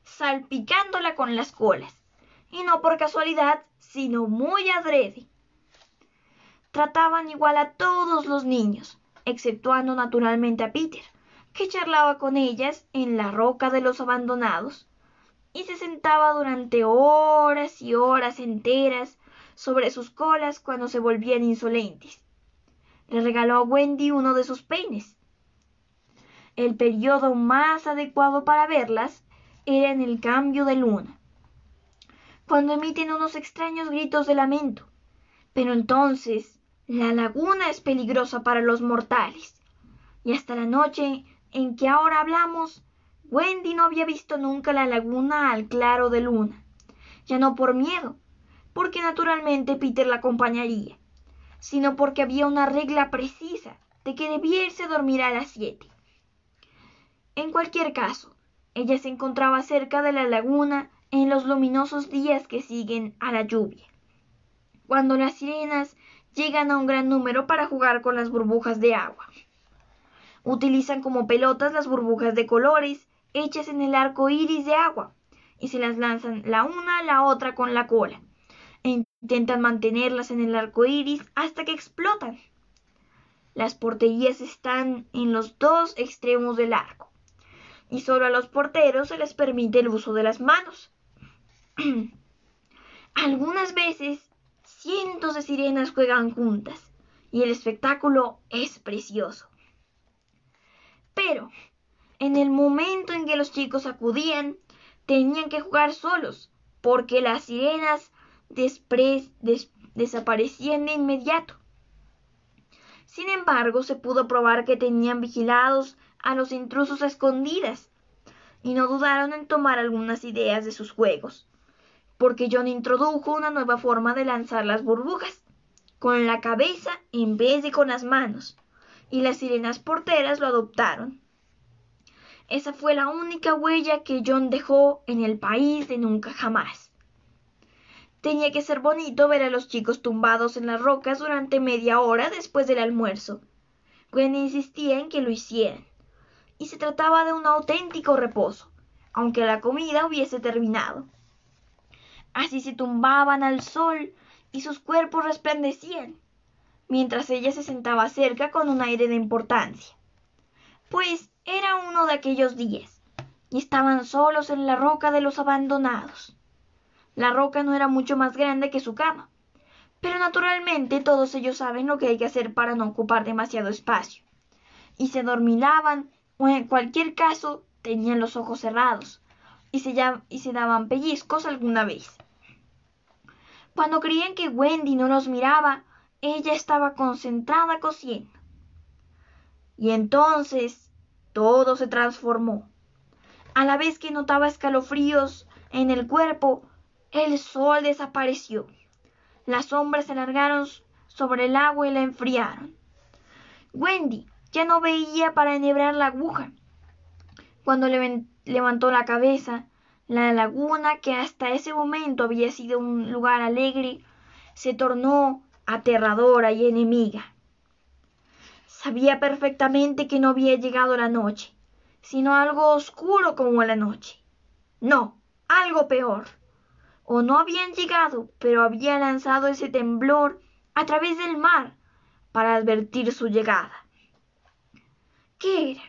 salpicándola con las colas, y no por casualidad, sino muy adrede. Trataban igual a todos los niños, exceptuando naturalmente a Peter, que charlaba con ellas en la roca de los abandonados, y se sentaba durante horas y horas enteras sobre sus colas cuando se volvían insolentes. Le regaló a Wendy uno de sus peines. El periodo más adecuado para verlas era en el cambio de luna, cuando emiten unos extraños gritos de lamento. Pero entonces la laguna es peligrosa para los mortales, y hasta la noche en que ahora hablamos, Wendy no había visto nunca la laguna al claro de luna, ya no por miedo, porque naturalmente Peter la acompañaría, sino porque había una regla precisa de que debía irse a dormir a las siete. En cualquier caso, ella se encontraba cerca de la laguna en los luminosos días que siguen a la lluvia, cuando las sirenas llegan a un gran número para jugar con las burbujas de agua. Utilizan como pelotas las burbujas de colores hechas en el arco iris de agua y se las lanzan la una a la otra con la cola e intentan mantenerlas en el arco iris hasta que explotan. Las porterías están en los dos extremos del arco y solo a los porteros se les permite el uso de las manos. Algunas veces cientos de sirenas juegan juntas y el espectáculo es precioso. Pero en el momento en que los chicos acudían, tenían que jugar solos, porque las sirenas despre- des- desaparecían de inmediato. Sin embargo, se pudo probar que tenían vigilados a los intrusos a escondidas, y no dudaron en tomar algunas ideas de sus juegos, porque John introdujo una nueva forma de lanzar las burbujas, con la cabeza en vez de con las manos, y las sirenas porteras lo adoptaron. Esa fue la única huella que John dejó en el país de nunca jamás. Tenía que ser bonito ver a los chicos tumbados en las rocas durante media hora después del almuerzo. Gwen insistía en que lo hicieran, y se trataba de un auténtico reposo, aunque la comida hubiese terminado. Así se tumbaban al sol y sus cuerpos resplandecían, mientras ella se sentaba cerca con un aire de importancia. Pues era uno de aquellos días, y estaban solos en la roca de los abandonados. La roca no era mucho más grande que su cama, pero naturalmente todos ellos saben lo que hay que hacer para no ocupar demasiado espacio, y se dormilaban o en cualquier caso tenían los ojos cerrados, y se, y se daban pellizcos alguna vez. Cuando creían que Wendy no los miraba, ella estaba concentrada cosiendo. Y entonces todo se transformó. A la vez que notaba escalofríos en el cuerpo, el sol desapareció. Las sombras se alargaron sobre el agua y la enfriaron. Wendy ya no veía para enhebrar la aguja. Cuando levantó la cabeza, la laguna, que hasta ese momento había sido un lugar alegre, se tornó aterradora y enemiga. Sabía perfectamente que no había llegado la noche, sino algo oscuro como la noche. No, algo peor. O no habían llegado, pero había lanzado ese temblor a través del mar para advertir su llegada. ¿Qué era?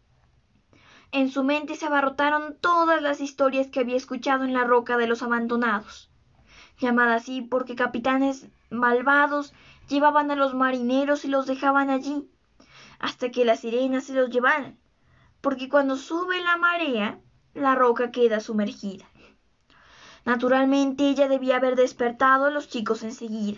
En su mente se abarrotaron todas las historias que había escuchado en la roca de los abandonados, llamada así porque capitanes malvados llevaban a los marineros y los dejaban allí, hasta que las sirenas se los llevaran, porque cuando sube la marea, la roca queda sumergida. Naturalmente ella debía haber despertado a los chicos enseguida,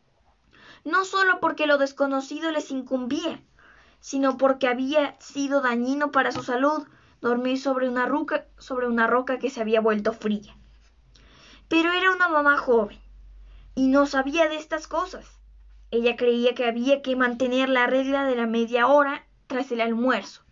no solo porque lo desconocido les incumbía, sino porque había sido dañino para su salud dormir sobre una roca, sobre una roca que se había vuelto fría. Pero era una mamá joven y no sabía de estas cosas. Ella creía que había que mantener la regla de la media hora tras el almuerzo.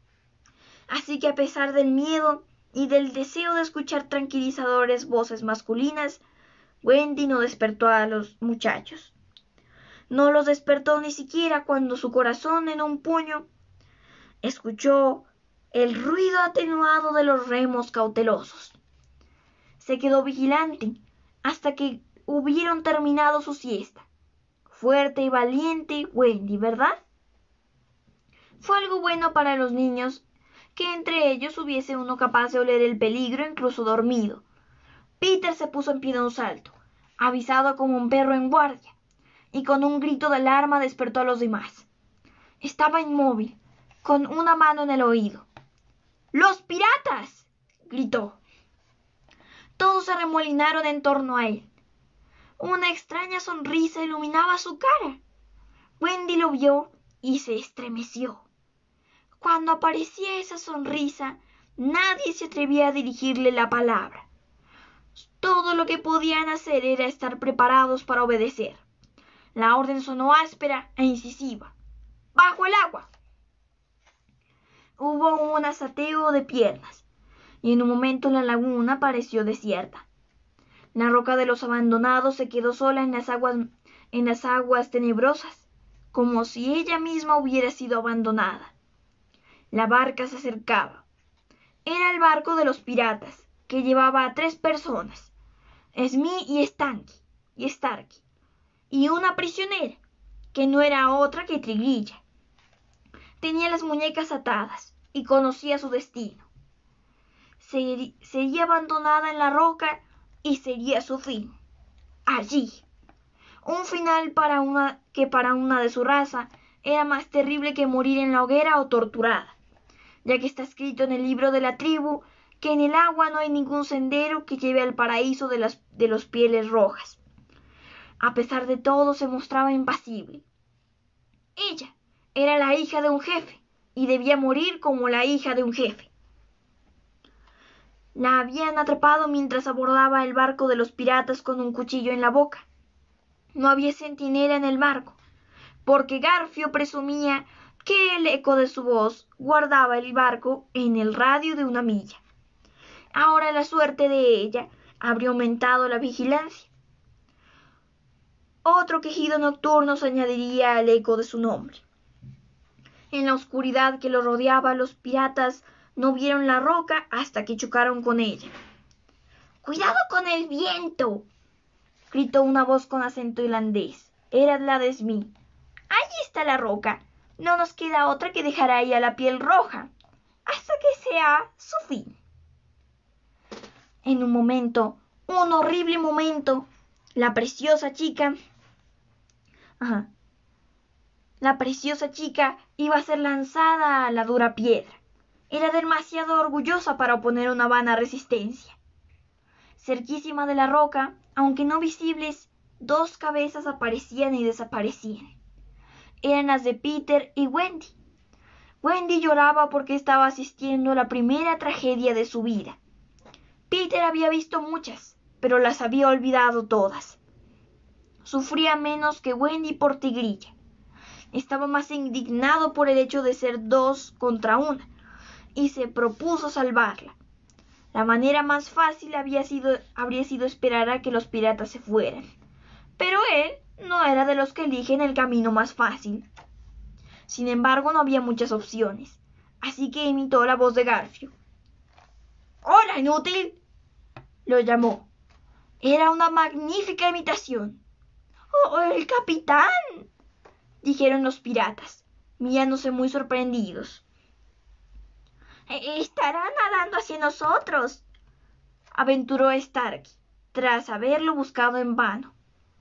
Así que a pesar del miedo y del deseo de escuchar tranquilizadores voces masculinas, Wendy no despertó a los muchachos. No los despertó ni siquiera cuando su corazón en un puño escuchó el ruido atenuado de los remos cautelosos. Se quedó vigilante hasta que hubieron terminado su siesta. Fuerte y valiente Wendy, ¿verdad? Fue algo bueno para los niños que entre ellos hubiese uno capaz de oler el peligro incluso dormido. Peter se puso en pie de un salto, avisado como un perro en guardia, y con un grito de alarma despertó a los demás. Estaba inmóvil, con una mano en el oído. ¡Los piratas!, gritó. Todos se arremolinaron en torno a él. Una extraña sonrisa iluminaba su cara. Wendy lo vio y se estremeció. Cuando aparecía esa sonrisa, nadie se atrevía a dirigirle la palabra. Todo lo que podían hacer era estar preparados para obedecer. La orden sonó áspera e incisiva. ¡Bajo el agua! Hubo un asateo de piernas, y en un momento la laguna pareció desierta. La roca de los abandonados se quedó sola en las aguas, en las aguas tenebrosas, como si ella misma hubiera sido abandonada. La barca se acercaba. Era el barco de los piratas, que llevaba a tres personas, Smee y Stanky, y Starky, y una prisionera, que no era otra que Triguilla. Tenía las muñecas atadas y conocía su destino. Sería abandonada en la roca y sería su fin. Allí. Un final para una que para una de su raza era más terrible que morir en la hoguera o torturada, ya que está escrito en el libro de la tribu que en el agua no hay ningún sendero que lleve al paraíso de, las, de los pieles rojas. A pesar de todo, se mostraba impasible. Ella era la hija de un jefe y debía morir como la hija de un jefe. La habían atrapado mientras abordaba el barco de los piratas con un cuchillo en la boca. No había centinela en el barco, porque Garfio presumía que el eco de su voz guardaba el barco en el radio de una milla. Ahora la suerte de ella habría aumentado la vigilancia. Otro quejido nocturno se añadiría al eco de su nombre. En la oscuridad que lo rodeaba, los piratas no vieron la roca hasta que chocaron con ella. ¡Cuidado con el viento!, gritó una voz con acento irlandés. Era la de Smee. Allí está la roca. No nos queda otra que dejar ahí a la piel roja, hasta que sea su fin. En un momento, un horrible momento, la preciosa chica... Ajá. La preciosa chica iba a ser lanzada a la dura piedra. Era demasiado orgullosa para oponer una vana resistencia. Cerquísima de la roca, aunque no visibles, dos cabezas aparecían y desaparecían. Eran las de Peter y Wendy. Wendy lloraba porque estaba asistiendo a la primera tragedia de su vida. Peter había visto muchas, pero las había olvidado todas. Sufría menos que Wendy por Tigrilla. Estaba más indignado por el hecho de ser dos contra una, y se propuso salvarla. La manera más fácil había sido, habría sido esperar a que los piratas se fueran. Pero él no era de los que eligen el camino más fácil. Sin embargo, no había muchas opciones, así que imitó la voz de Garfio. ¡Hola, inútil!, lo llamó. Era una magnífica imitación. ¡Oh, el capitán!, dijeron los piratas, mirándose muy sorprendidos. «Estará nadando hacia nosotros», aventuró Starky, tras haberlo buscado en vano.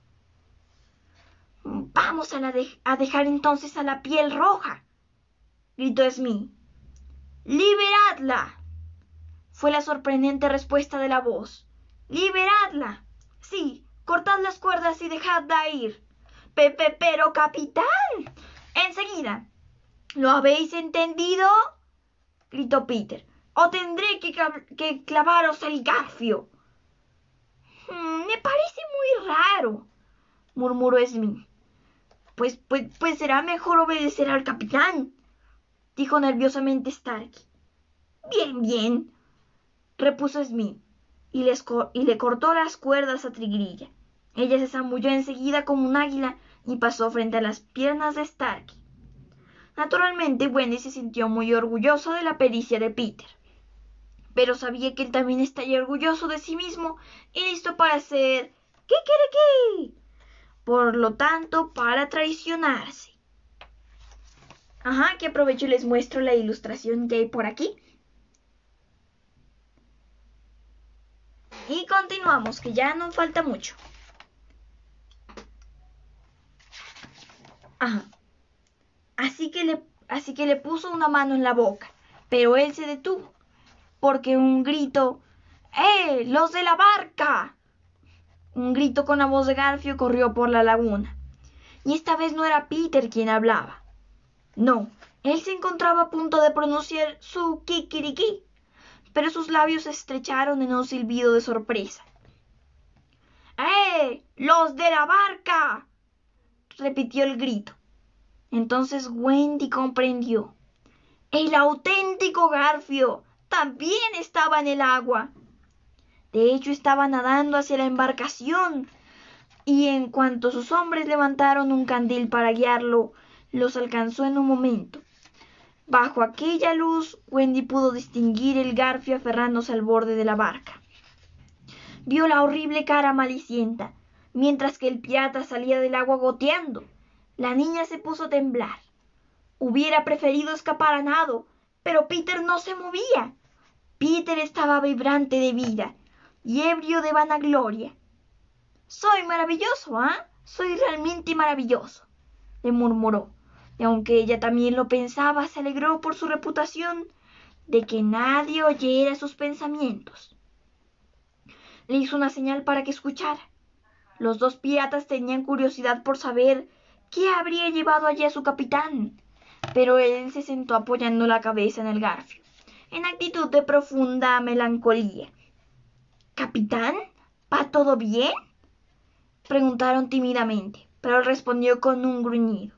«Vamos a, la de a dejar entonces a la piel roja», gritó Smee. «¡Liberadla!», fue la sorprendente respuesta de la voz. «¡Liberadla! Sí, cortad las cuerdas y dejadla ir». «Pepe, pero capitán, enseguida. ¿Lo habéis entendido?», gritó Peter. «O tendré que, que clavaros el garfio». Mm, «Me parece muy raro», murmuró Smee. Pues, pues, pues será mejor obedecer al capitán», dijo nerviosamente Starky. «Bien, bien», repuso Smee, y, les y le cortó las cuerdas a Tigrilla. Ella se zambulló enseguida como un águila y pasó frente a las piernas de Starky. Naturalmente, Wendy se sintió muy orgullosa de la pericia de Peter, pero sabía que él también estaría orgulloso de sí mismo y listo para hacer ¡kikiriki! Por lo tanto, para traicionarse. Ajá, que aprovecho y les muestro la ilustración que hay por aquí. Y continuamos, que ya no falta mucho. Ajá. Así que le, así que le puso una mano en la boca, pero él se detuvo, porque un grito, ¡eh, los de la barca! Un grito con la voz de Garfio corrió por la laguna. Y esta vez no era Peter quien hablaba. No, él se encontraba a punto de pronunciar su kikiriki, pero sus labios se estrecharon en un silbido de sorpresa. ¡Eh, los de la barca! Repitió el grito. Entonces Wendy comprendió. El auténtico Garfio también estaba en el agua. De hecho, estaba nadando hacia la embarcación, y en cuanto sus hombres levantaron un candil para guiarlo, los alcanzó en un momento. Bajo aquella luz, Wendy pudo distinguir el Garfio aferrándose al borde de la barca. Vio la horrible cara malicienta, mientras que el pirata salía del agua goteando. La niña se puso a temblar. Hubiera preferido escapar a nado, pero Peter no se movía. Peter estaba vibrante de vida y ebrio de vanagloria. «Soy maravilloso, ¿ah? ¿eh? Soy realmente maravilloso», le murmuró, y aunque ella también lo pensaba, se alegró por su reputación de que nadie oyera sus pensamientos. Le hizo una señal para que escuchara. Los dos piratas tenían curiosidad por saber qué habría llevado allí a su capitán, pero él se sentó apoyando la cabeza en el garfio, en actitud de profunda melancolía. «¿Capitán? ¿Va todo bien?», preguntaron tímidamente, pero él respondió con un gruñido.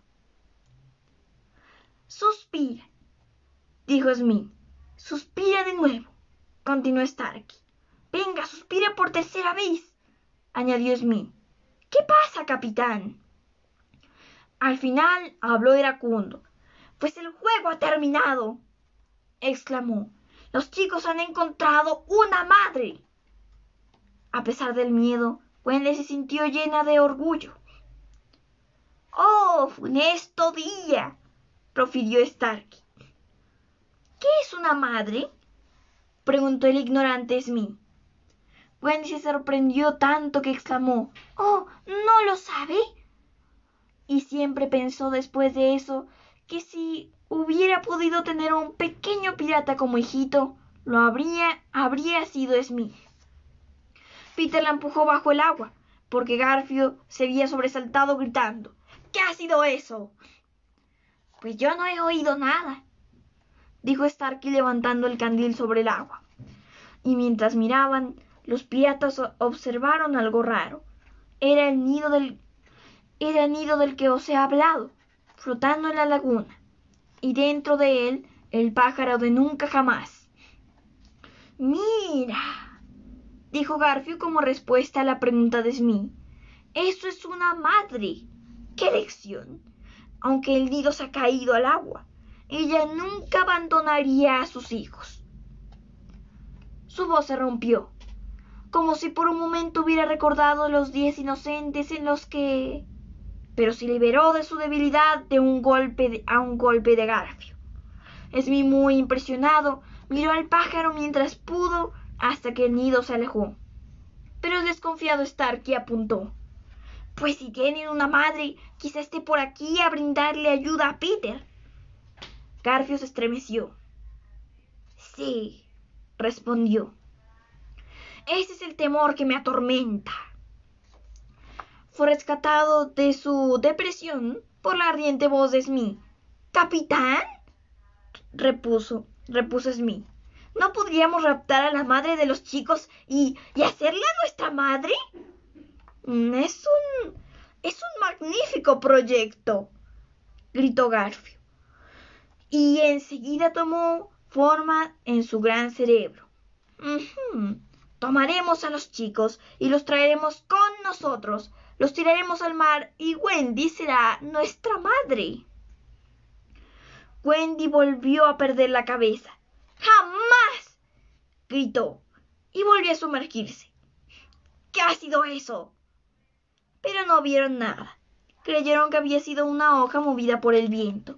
«Suspira», dijo Smith. «Suspira de nuevo», continuó Starkey. «Venga, suspira por tercera vez», añadió Smith. «¿Qué pasa, capitán?». Al final habló iracundo. «Pues el juego ha terminado», exclamó. «Los chicos han encontrado una madre». A pesar del miedo, Wendy se sintió llena de orgullo. «¡Oh, funesto día!», profirió Starkey. «¿Qué es una madre?», preguntó el ignorante Smith. Wendy se sorprendió tanto que exclamó: «¡Oh, no lo sabe!». Y siempre pensó después de eso que si hubiera podido tener un pequeño pirata como hijito, lo habría, habría sido Smith. Peter la empujó bajo el agua, porque Garfio se había sobresaltado gritando: «¿Qué ha sido eso?». «Pues yo no he oído nada», dijo Starkey levantando el candil sobre el agua. Y mientras miraban, los piratas observaron algo raro. Era el nido del, era el nido del que os he hablado, flotando en la laguna, y dentro de él el pájaro de nunca jamás. «Mira», dijo Garfio como respuesta a la pregunta de Smith. «Eso es una madre. ¡Qué lección! Aunque el nido se ha caído al agua, ella nunca abandonaría a sus hijos». Su voz se rompió, como si por un momento hubiera recordado los días inocentes en los que... pero se liberó de su debilidad de un golpe de... a un golpe de Garfio. Smith, muy impresionado, miró al pájaro mientras pudo hasta que el nido se alejó. Pero el desconfiado Starkey apuntó: «Pues si tienen una madre, quizá esté por aquí a brindarle ayuda a Peter». Garfio se estremeció. «Sí», respondió. «Ese es el temor que me atormenta». Fue rescatado de su depresión por la ardiente voz de Smith. «¿Capitán?», repuso, repuso Smith. «¿No podríamos raptar a la madre de los chicos y, y hacerla nuestra madre?». «Es un, es un magnífico proyecto», gritó Garfio, y enseguida tomó forma en su gran cerebro. Uh-huh. «Tomaremos a los chicos y los traeremos con nosotros. Los tiraremos al mar y Wendy será nuestra madre». Wendy volvió a perder la cabeza. ¡Jamás! Gritó y volvió a sumergirse. ¿Qué ha sido eso? Pero no vieron nada. Creyeron que había sido una hoja movida por el viento.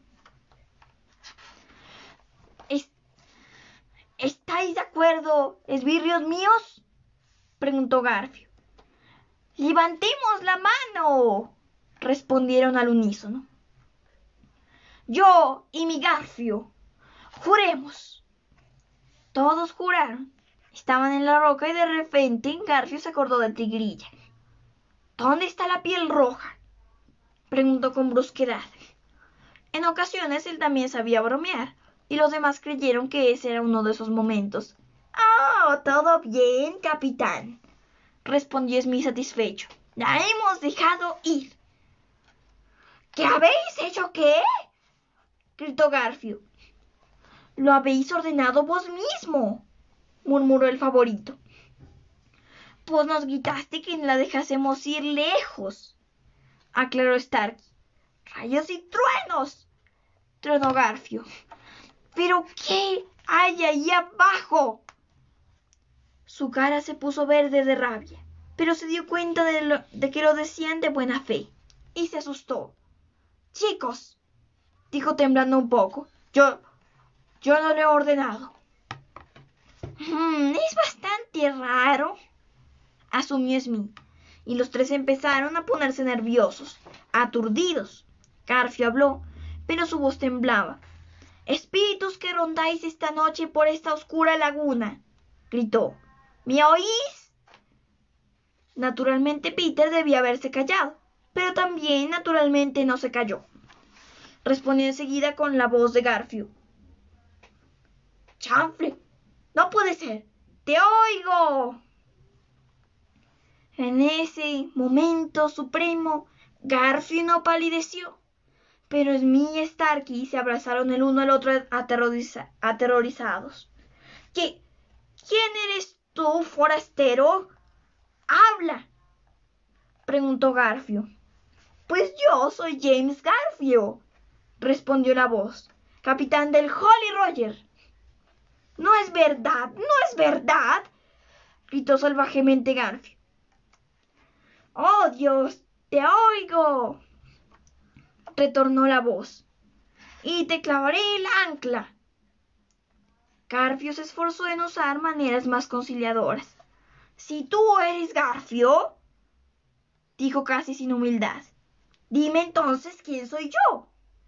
¿Estáis de acuerdo, esbirrios míos?, preguntó Garfio. ¡Levantemos la mano!, respondieron al unísono. Yo y mi Garfio, juremos. Todos juraron. Estaban en la roca y de repente Garfio se acordó de Tigrilla. ¿Dónde está la piel roja?, preguntó con brusquedad. En ocasiones él también sabía bromear, y los demás creyeron que ese era uno de esos momentos. «Oh, todo bien, capitán», respondió Smith satisfecho. «La hemos dejado ir». «¿Qué habéis hecho qué?», gritó Garfio. «Lo habéis ordenado vos mismo», murmuró el favorito. «Pues nos gritaste que la dejásemos ir lejos», aclaró Starky. «¡Rayos y truenos!», tronó Garfio. «¿Pero qué hay ahí abajo?». Su cara se puso verde de rabia, pero se dio cuenta de, lo, de que lo decían de buena fe, y se asustó. «Chicos», dijo temblando un poco, yo, yo no lo he ordenado». Mm, «Es bastante raro», asumió Smith, y los tres empezaron a ponerse nerviosos, aturdidos. Garfio habló, pero su voz temblaba. «Espíritus que rondáis esta noche por esta oscura laguna», gritó. «¿Me oís?». Naturalmente Peter debía haberse callado, pero también naturalmente no se calló. Respondió enseguida con la voz de Garfio. «¡Chanfle! ¡No puede ser! ¡Te oigo!». En ese momento supremo, Garfio no palideció, pero Smith y Starky se abrazaron el uno al otro aterroriza aterrorizados. ¿Qué? ¿Quién eres tú, forastero? ¡Habla!, preguntó Garfio. «Pues yo soy James Garfio», respondió la voz, «capitán del Jolly Roger». «No es verdad, no es verdad», gritó salvajemente Garfio. «¡Oh, Dios, te oigo!», retornó la voz. «Y te clavaré el ancla». Garfio se esforzó en usar maneras más conciliadoras. «Si tú eres Garfio», dijo casi sin humildad, «dime entonces quién soy yo».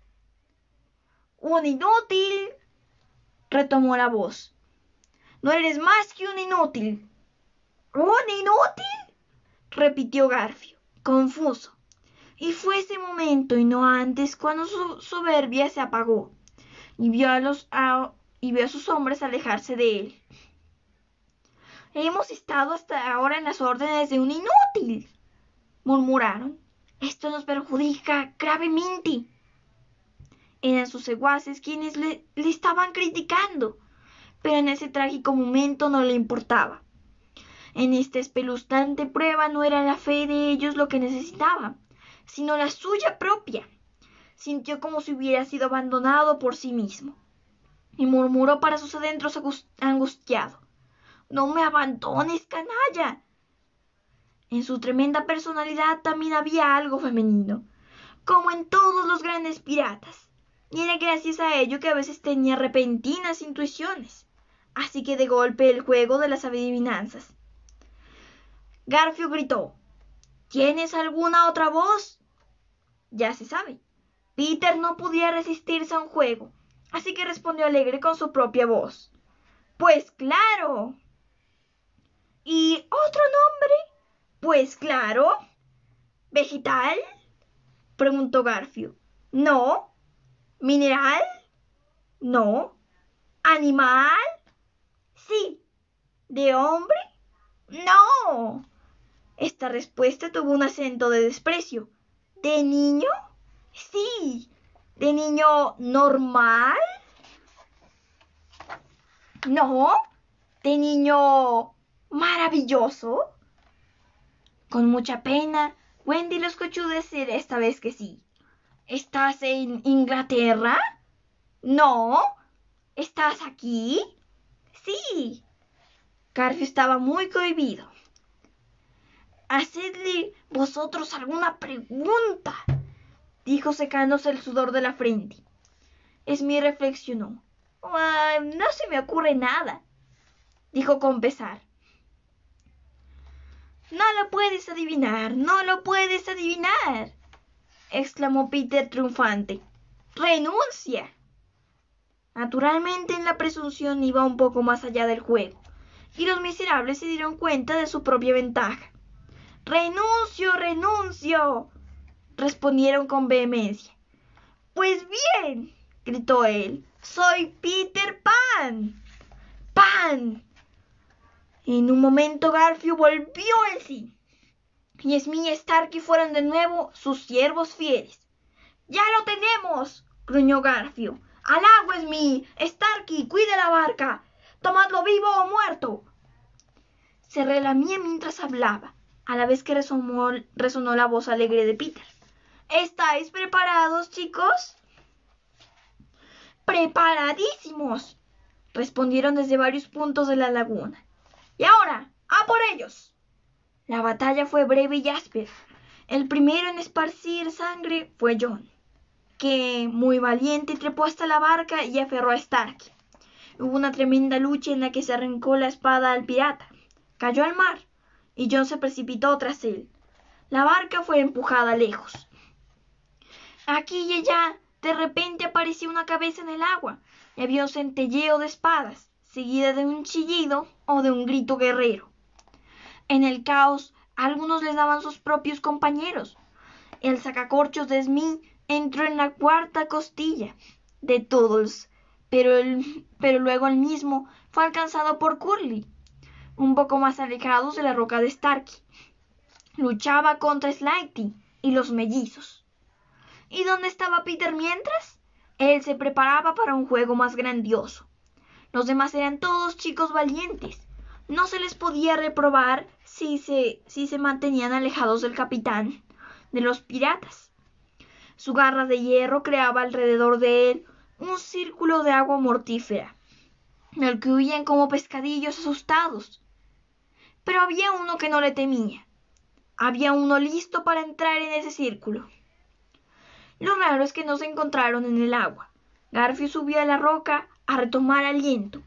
«Un inútil», retomó la voz. «No eres más que un inútil». «¿Un inútil?», repitió Garfio, confuso. Y fue ese momento y no antes cuando su soberbia se apagó y vio a, los, a, y vio a sus hombres alejarse de él. «Hemos estado hasta ahora en las órdenes de un inútil», murmuraron. «Esto nos perjudica gravemente». Eran sus secuaces quienes le, le estaban criticando, pero en ese trágico momento no le importaba. En esta espeluznante prueba no era la fe de ellos lo que necesitaba, sino la suya propia. Sintió como si hubiera sido abandonado por sí mismo, y murmuró para sus adentros angustiado. «No me abandones, canalla». En su tremenda personalidad también había algo femenino, como en todos los grandes piratas, y era gracias a ello que a veces tenía repentinas intuiciones. Así que de golpe el juego de las adivinanzas. Garfio gritó. «¿Tienes alguna otra voz?». Ya se sabe. Peter no podía resistirse a un juego, así que respondió alegre con su propia voz. «Pues claro». «¿Y otro nombre?». «Pues claro». «¿Vegetal?», preguntó Garfio. «No». «¿Mineral?». «No». «¿Animal?». «Sí». «¿De hombre?». «No». Esta respuesta tuvo un acento de desprecio. «¿De niño?». «Sí». «¿De niño normal?». «No». «¿De niño maravilloso?». Con mucha pena, Wendy lo escuchó decir esta vez que sí. «¿Estás en Inglaterra?». No. ¿Estás aquí? Sí. Garfio estaba muy cohibido. Hacedle vosotros alguna pregunta, dijo secándose el sudor de la frente. Smith reflexionó. Ah, no se me ocurre nada, dijo con pesar. No lo puedes adivinar, no lo puedes adivinar, exclamó Peter triunfante. ¡Renuncia! Naturalmente, la presunción iba un poco más allá del juego, y los miserables se dieron cuenta de su propia ventaja. ¡Renuncio, renuncio!, respondieron con vehemencia. Pues bien, gritó él, soy Peter Pan. ¡Pan! En un momento Garfio volvió en sí, y Smith y Starkey fueron de nuevo sus siervos fieles. ¡Ya lo tenemos!, gruñó Garfio. ¡Al agua, Smith! ¡Starkey, cuide la barca! ¡Tomadlo vivo o muerto! Se relamía mientras hablaba, a la vez que resonó, resonó la voz alegre de Peter. ¿Estáis preparados, chicos? ¡Preparadísimos!, respondieron desde varios puntos de la laguna. ¡Y ahora, a por ellos! La batalla fue breve y áspera. El primero en esparcir sangre fue John, que, muy valiente, trepó hasta la barca y aferró a Starkey. Hubo una tremenda lucha en la que se arrancó la espada al pirata. Cayó al mar, y John se precipitó tras él. La barca fue empujada lejos. Aquí y allá, de repente apareció una cabeza en el agua, y había un centelleo de espadas, seguida de un chillido o de un grito guerrero. En el caos, algunos les daban sus propios compañeros. El sacacorchos de Smith entró en la cuarta costilla de todos, pero, el, pero luego el mismo fue alcanzado por Curly, un poco más alejados de la roca de Starkey. Luchaba contra Slightly y los mellizos. ¿Y dónde estaba Peter mientras? Él se preparaba para un juego más grandioso. Los demás eran todos chicos valientes. No se les podía reprobar si se, si se mantenían alejados del capitán de los piratas. Su garra de hierro creaba alrededor de él un círculo de agua mortífera, del que huían como pescadillos asustados. Pero había uno que no le temía. Había uno listo para entrar en ese círculo. Lo raro es que no se encontraron en el agua. Garfio subió a la roca a retomar aliento.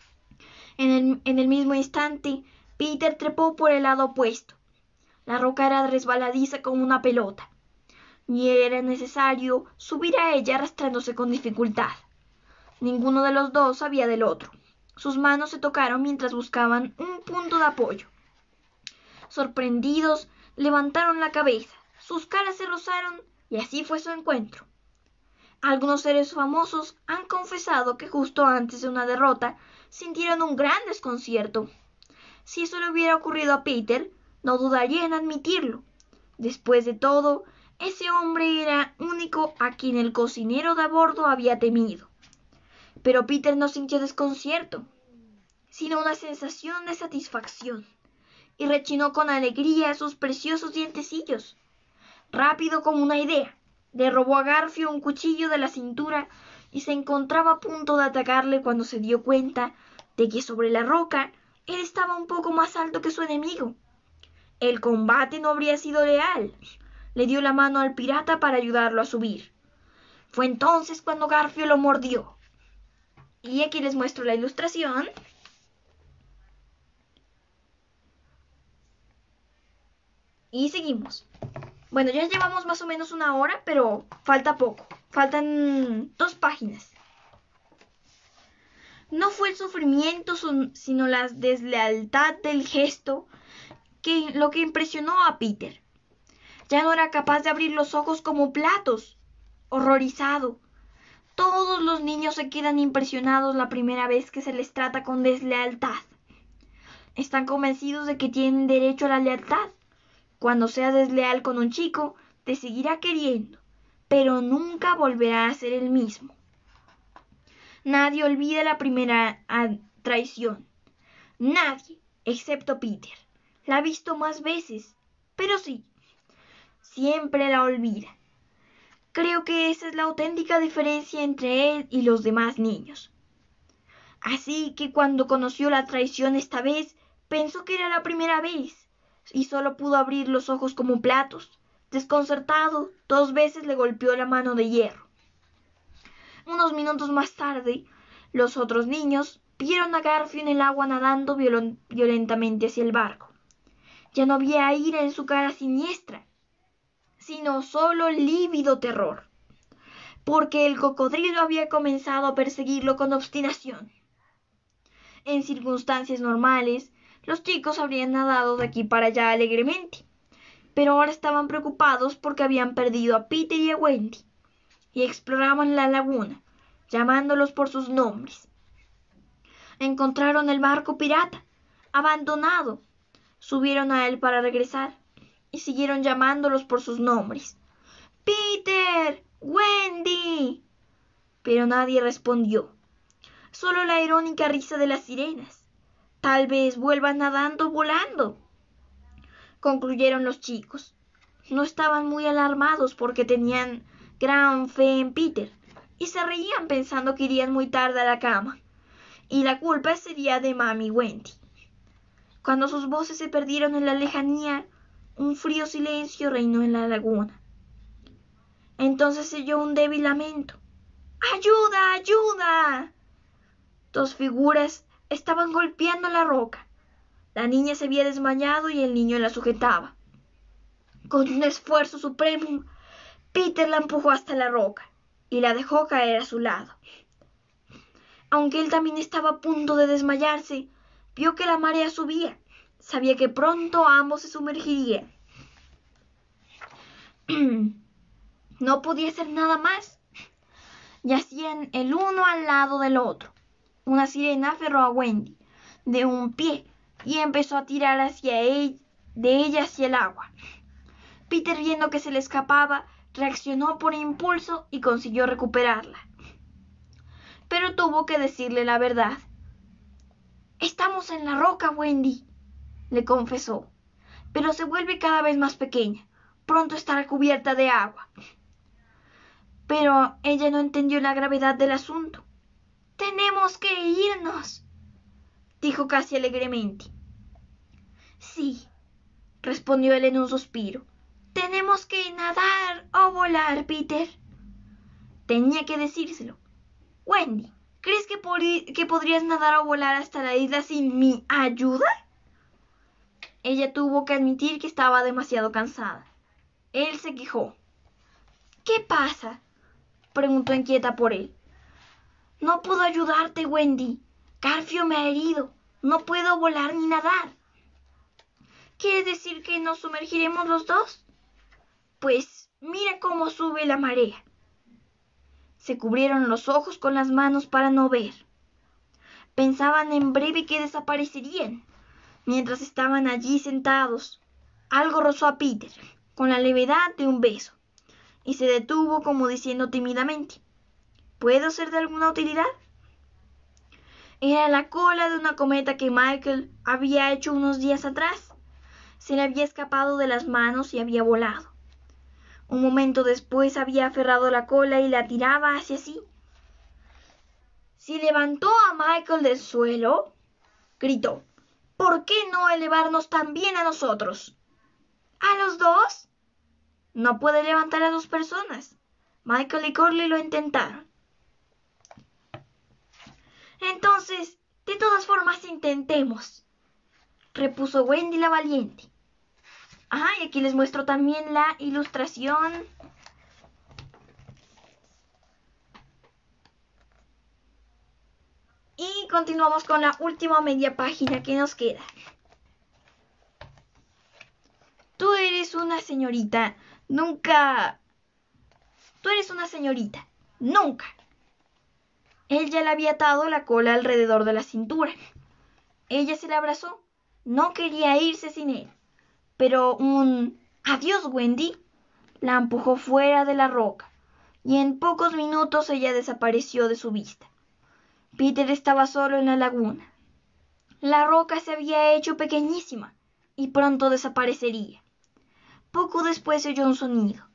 En el, en el mismo instante, Peter trepó por el lado opuesto. La roca era resbaladiza como una pelota, y era necesario subir a ella arrastrándose con dificultad. Ninguno de los dos sabía del otro. Sus manos se tocaron mientras buscaban un punto de apoyo. Sorprendidos, levantaron la cabeza, sus caras se rozaron y así fue su encuentro. Algunos seres famosos han confesado que justo antes de una derrota sintieron un gran desconcierto. Si eso le hubiera ocurrido a Peter, no dudaría en admitirlo. Después de todo, ese hombre era único a quien el cocinero de a bordo había temido. Pero Peter no sintió desconcierto, sino una sensación de satisfacción, y rechinó con alegría sus preciosos dientecillos. Rápido como una idea, le robó a Garfio un cuchillo de la cintura y se encontraba a punto de atacarle cuando se dio cuenta de que sobre la roca él estaba un poco más alto que su enemigo. El combate no habría sido leal. Le dio la mano al pirata para ayudarlo a subir. Fue entonces cuando Garfio lo mordió. Y aquí les muestro la ilustración. Y seguimos. Bueno, ya llevamos más o menos una hora, pero falta poco. Faltan dos páginas. No fue el sufrimiento, sino la deslealtad del gesto que lo que impresionó a Peter. Ya no era capaz de abrir los ojos como platos. Horrorizado. Todos los niños se quedan impresionados la primera vez que se les trata con deslealtad. Están convencidos de que tienen derecho a la lealtad. Cuando seas desleal con un chico, te seguirá queriendo, pero nunca volverá a ser el mismo. Nadie olvida la primera traición. Nadie, excepto Peter. La ha visto más veces, pero sí, siempre la olvida. Creo que esa es la auténtica diferencia entre él y los demás niños. Así que cuando conoció la traición esta vez, pensó que era la primera vez, y solo pudo abrir los ojos como platos. Desconcertado, dos veces le golpeó la mano de hierro. Unos minutos más tarde, los otros niños vieron a Garfio en el agua nadando viol- violentamente hacia el barco. Ya no había ira en su cara siniestra, sino solo lívido terror, porque el cocodrilo había comenzado a perseguirlo con obstinación. En circunstancias normales, los chicos habrían nadado de aquí para allá alegremente, pero ahora estaban preocupados porque habían perdido a Peter y a Wendy, y exploraban la laguna, llamándolos por sus nombres. Encontraron el barco pirata, abandonado. Subieron a él para regresar, y siguieron llamándolos por sus nombres. ¡Peter! ¡Wendy! Pero nadie respondió. Solo la irónica risa de las sirenas. Tal vez vuelvan nadando o volando, concluyeron los chicos. No estaban muy alarmados porque tenían gran fe en Peter y se reían pensando que irían muy tarde a la cama y la culpa sería de Mami Wendy. Cuando sus voces se perdieron en la lejanía, un frío silencio reinó en la laguna. Entonces se oyó un débil lamento. ¡Ayuda! ¡Ayuda! Dos figuras estaban golpeando la roca. La niña se había desmayado y el niño la sujetaba. Con un esfuerzo supremo, Peter la empujó hasta la roca y la dejó caer a su lado. Aunque él también estaba a punto de desmayarse, vio que la marea subía. Sabía que pronto ambos se sumergirían. No podía hacer nada más. Yacían el uno al lado del otro. Una sirena aferró a Wendy de un pie y empezó a tirar hacia él, de ella hacia el agua. Peter, viendo que se le escapaba, reaccionó por impulso y consiguió recuperarla. Pero tuvo que decirle la verdad. «Estamos en la roca, Wendy», le confesó, «pero se vuelve cada vez más pequeña. Pronto estará cubierta de agua». Pero ella no entendió la gravedad del asunto. «Tenemos que irnos», dijo casi alegremente. «Sí», respondió él en un suspiro. «Tenemos que nadar o volar, Peter». Tenía que decírselo. «Wendy, ¿crees que, que podrías nadar o volar hasta la isla sin mi ayuda?» Ella tuvo que admitir que estaba demasiado cansada. Él se quejó. «¿Qué pasa?», preguntó inquieta por él. «No puedo ayudarte, Wendy. Garfio me ha herido. No puedo volar ni nadar». «¿Quieres decir que nos sumergiremos los dos?» «Pues mira cómo sube la marea». Se cubrieron los ojos con las manos para no ver. Pensaban en breve que desaparecerían. Mientras estaban allí sentados, algo rozó a Peter con la levedad de un beso y se detuvo como diciendo tímidamente: «¿Puedo ser de alguna utilidad?». Era la cola de una cometa que Michael había hecho unos días atrás. Se le había escapado de las manos y había volado. Un momento después había aferrado la cola y la tiraba hacia sí. Si levantó a Michael del suelo, gritó, «¿por qué no elevarnos también a nosotros?». «¿A los dos?». «No puede levantar a dos personas». Michael y Curly lo intentaron. «Entonces, de todas formas, intentemos», repuso Wendy la valiente. Ah, y aquí les muestro también la ilustración. Y continuamos con la última media página que nos queda. Tú eres una señorita, nunca... Tú eres una señorita, nunca. Él ya le había atado la cola alrededor de la cintura. Ella se le abrazó. No quería irse sin él. Pero un «adiós, Wendy» la empujó fuera de la roca, y en pocos minutos ella desapareció de su vista. Peter estaba solo en la laguna. La roca se había hecho pequeñísima y pronto desaparecería. Poco después se oyó un sonido.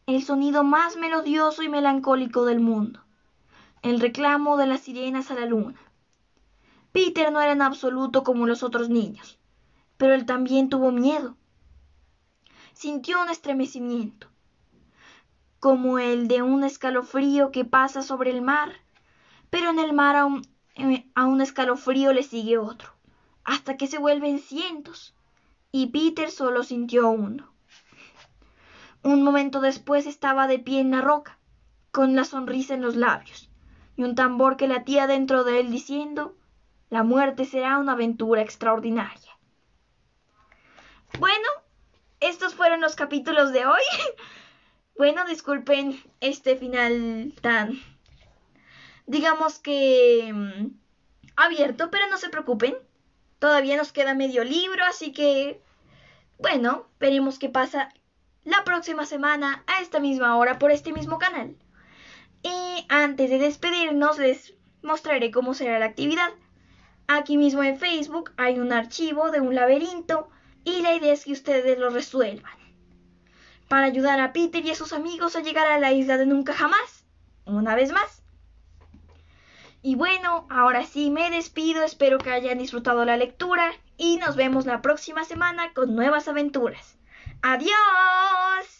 el sonido más melodioso y melancólico del mundo, el reclamo de las sirenas a la luna. Peter no era en absoluto como los otros niños, pero él también tuvo miedo. Sintió un estremecimiento, como el de un escalofrío que pasa sobre el mar, pero en el mar a un, a un escalofrío le sigue otro, hasta que se vuelven cientos, y Peter solo sintió uno. Un momento después estaba de pie en la roca, con la sonrisa en los labios, y un tambor que latía dentro de él diciendo: la muerte será una aventura extraordinaria. Bueno, estos fueron los capítulos de hoy. Bueno, disculpen este final tan, digamos que mmm, abierto, pero no se preocupen. Todavía nos queda medio libro, así que, bueno, veremos qué pasa la próxima semana a esta misma hora por este mismo canal. Y antes de despedirnos les mostraré cómo será la actividad. Aquí mismo en Facebook hay un archivo de un laberinto y la idea es que ustedes lo resuelvan para ayudar a Peter y a sus amigos a llegar a la isla de nunca jamás, una vez más. Y bueno, ahora sí me despido, espero que hayan disfrutado la lectura y nos vemos la próxima semana con nuevas aventuras. ¡Adiós!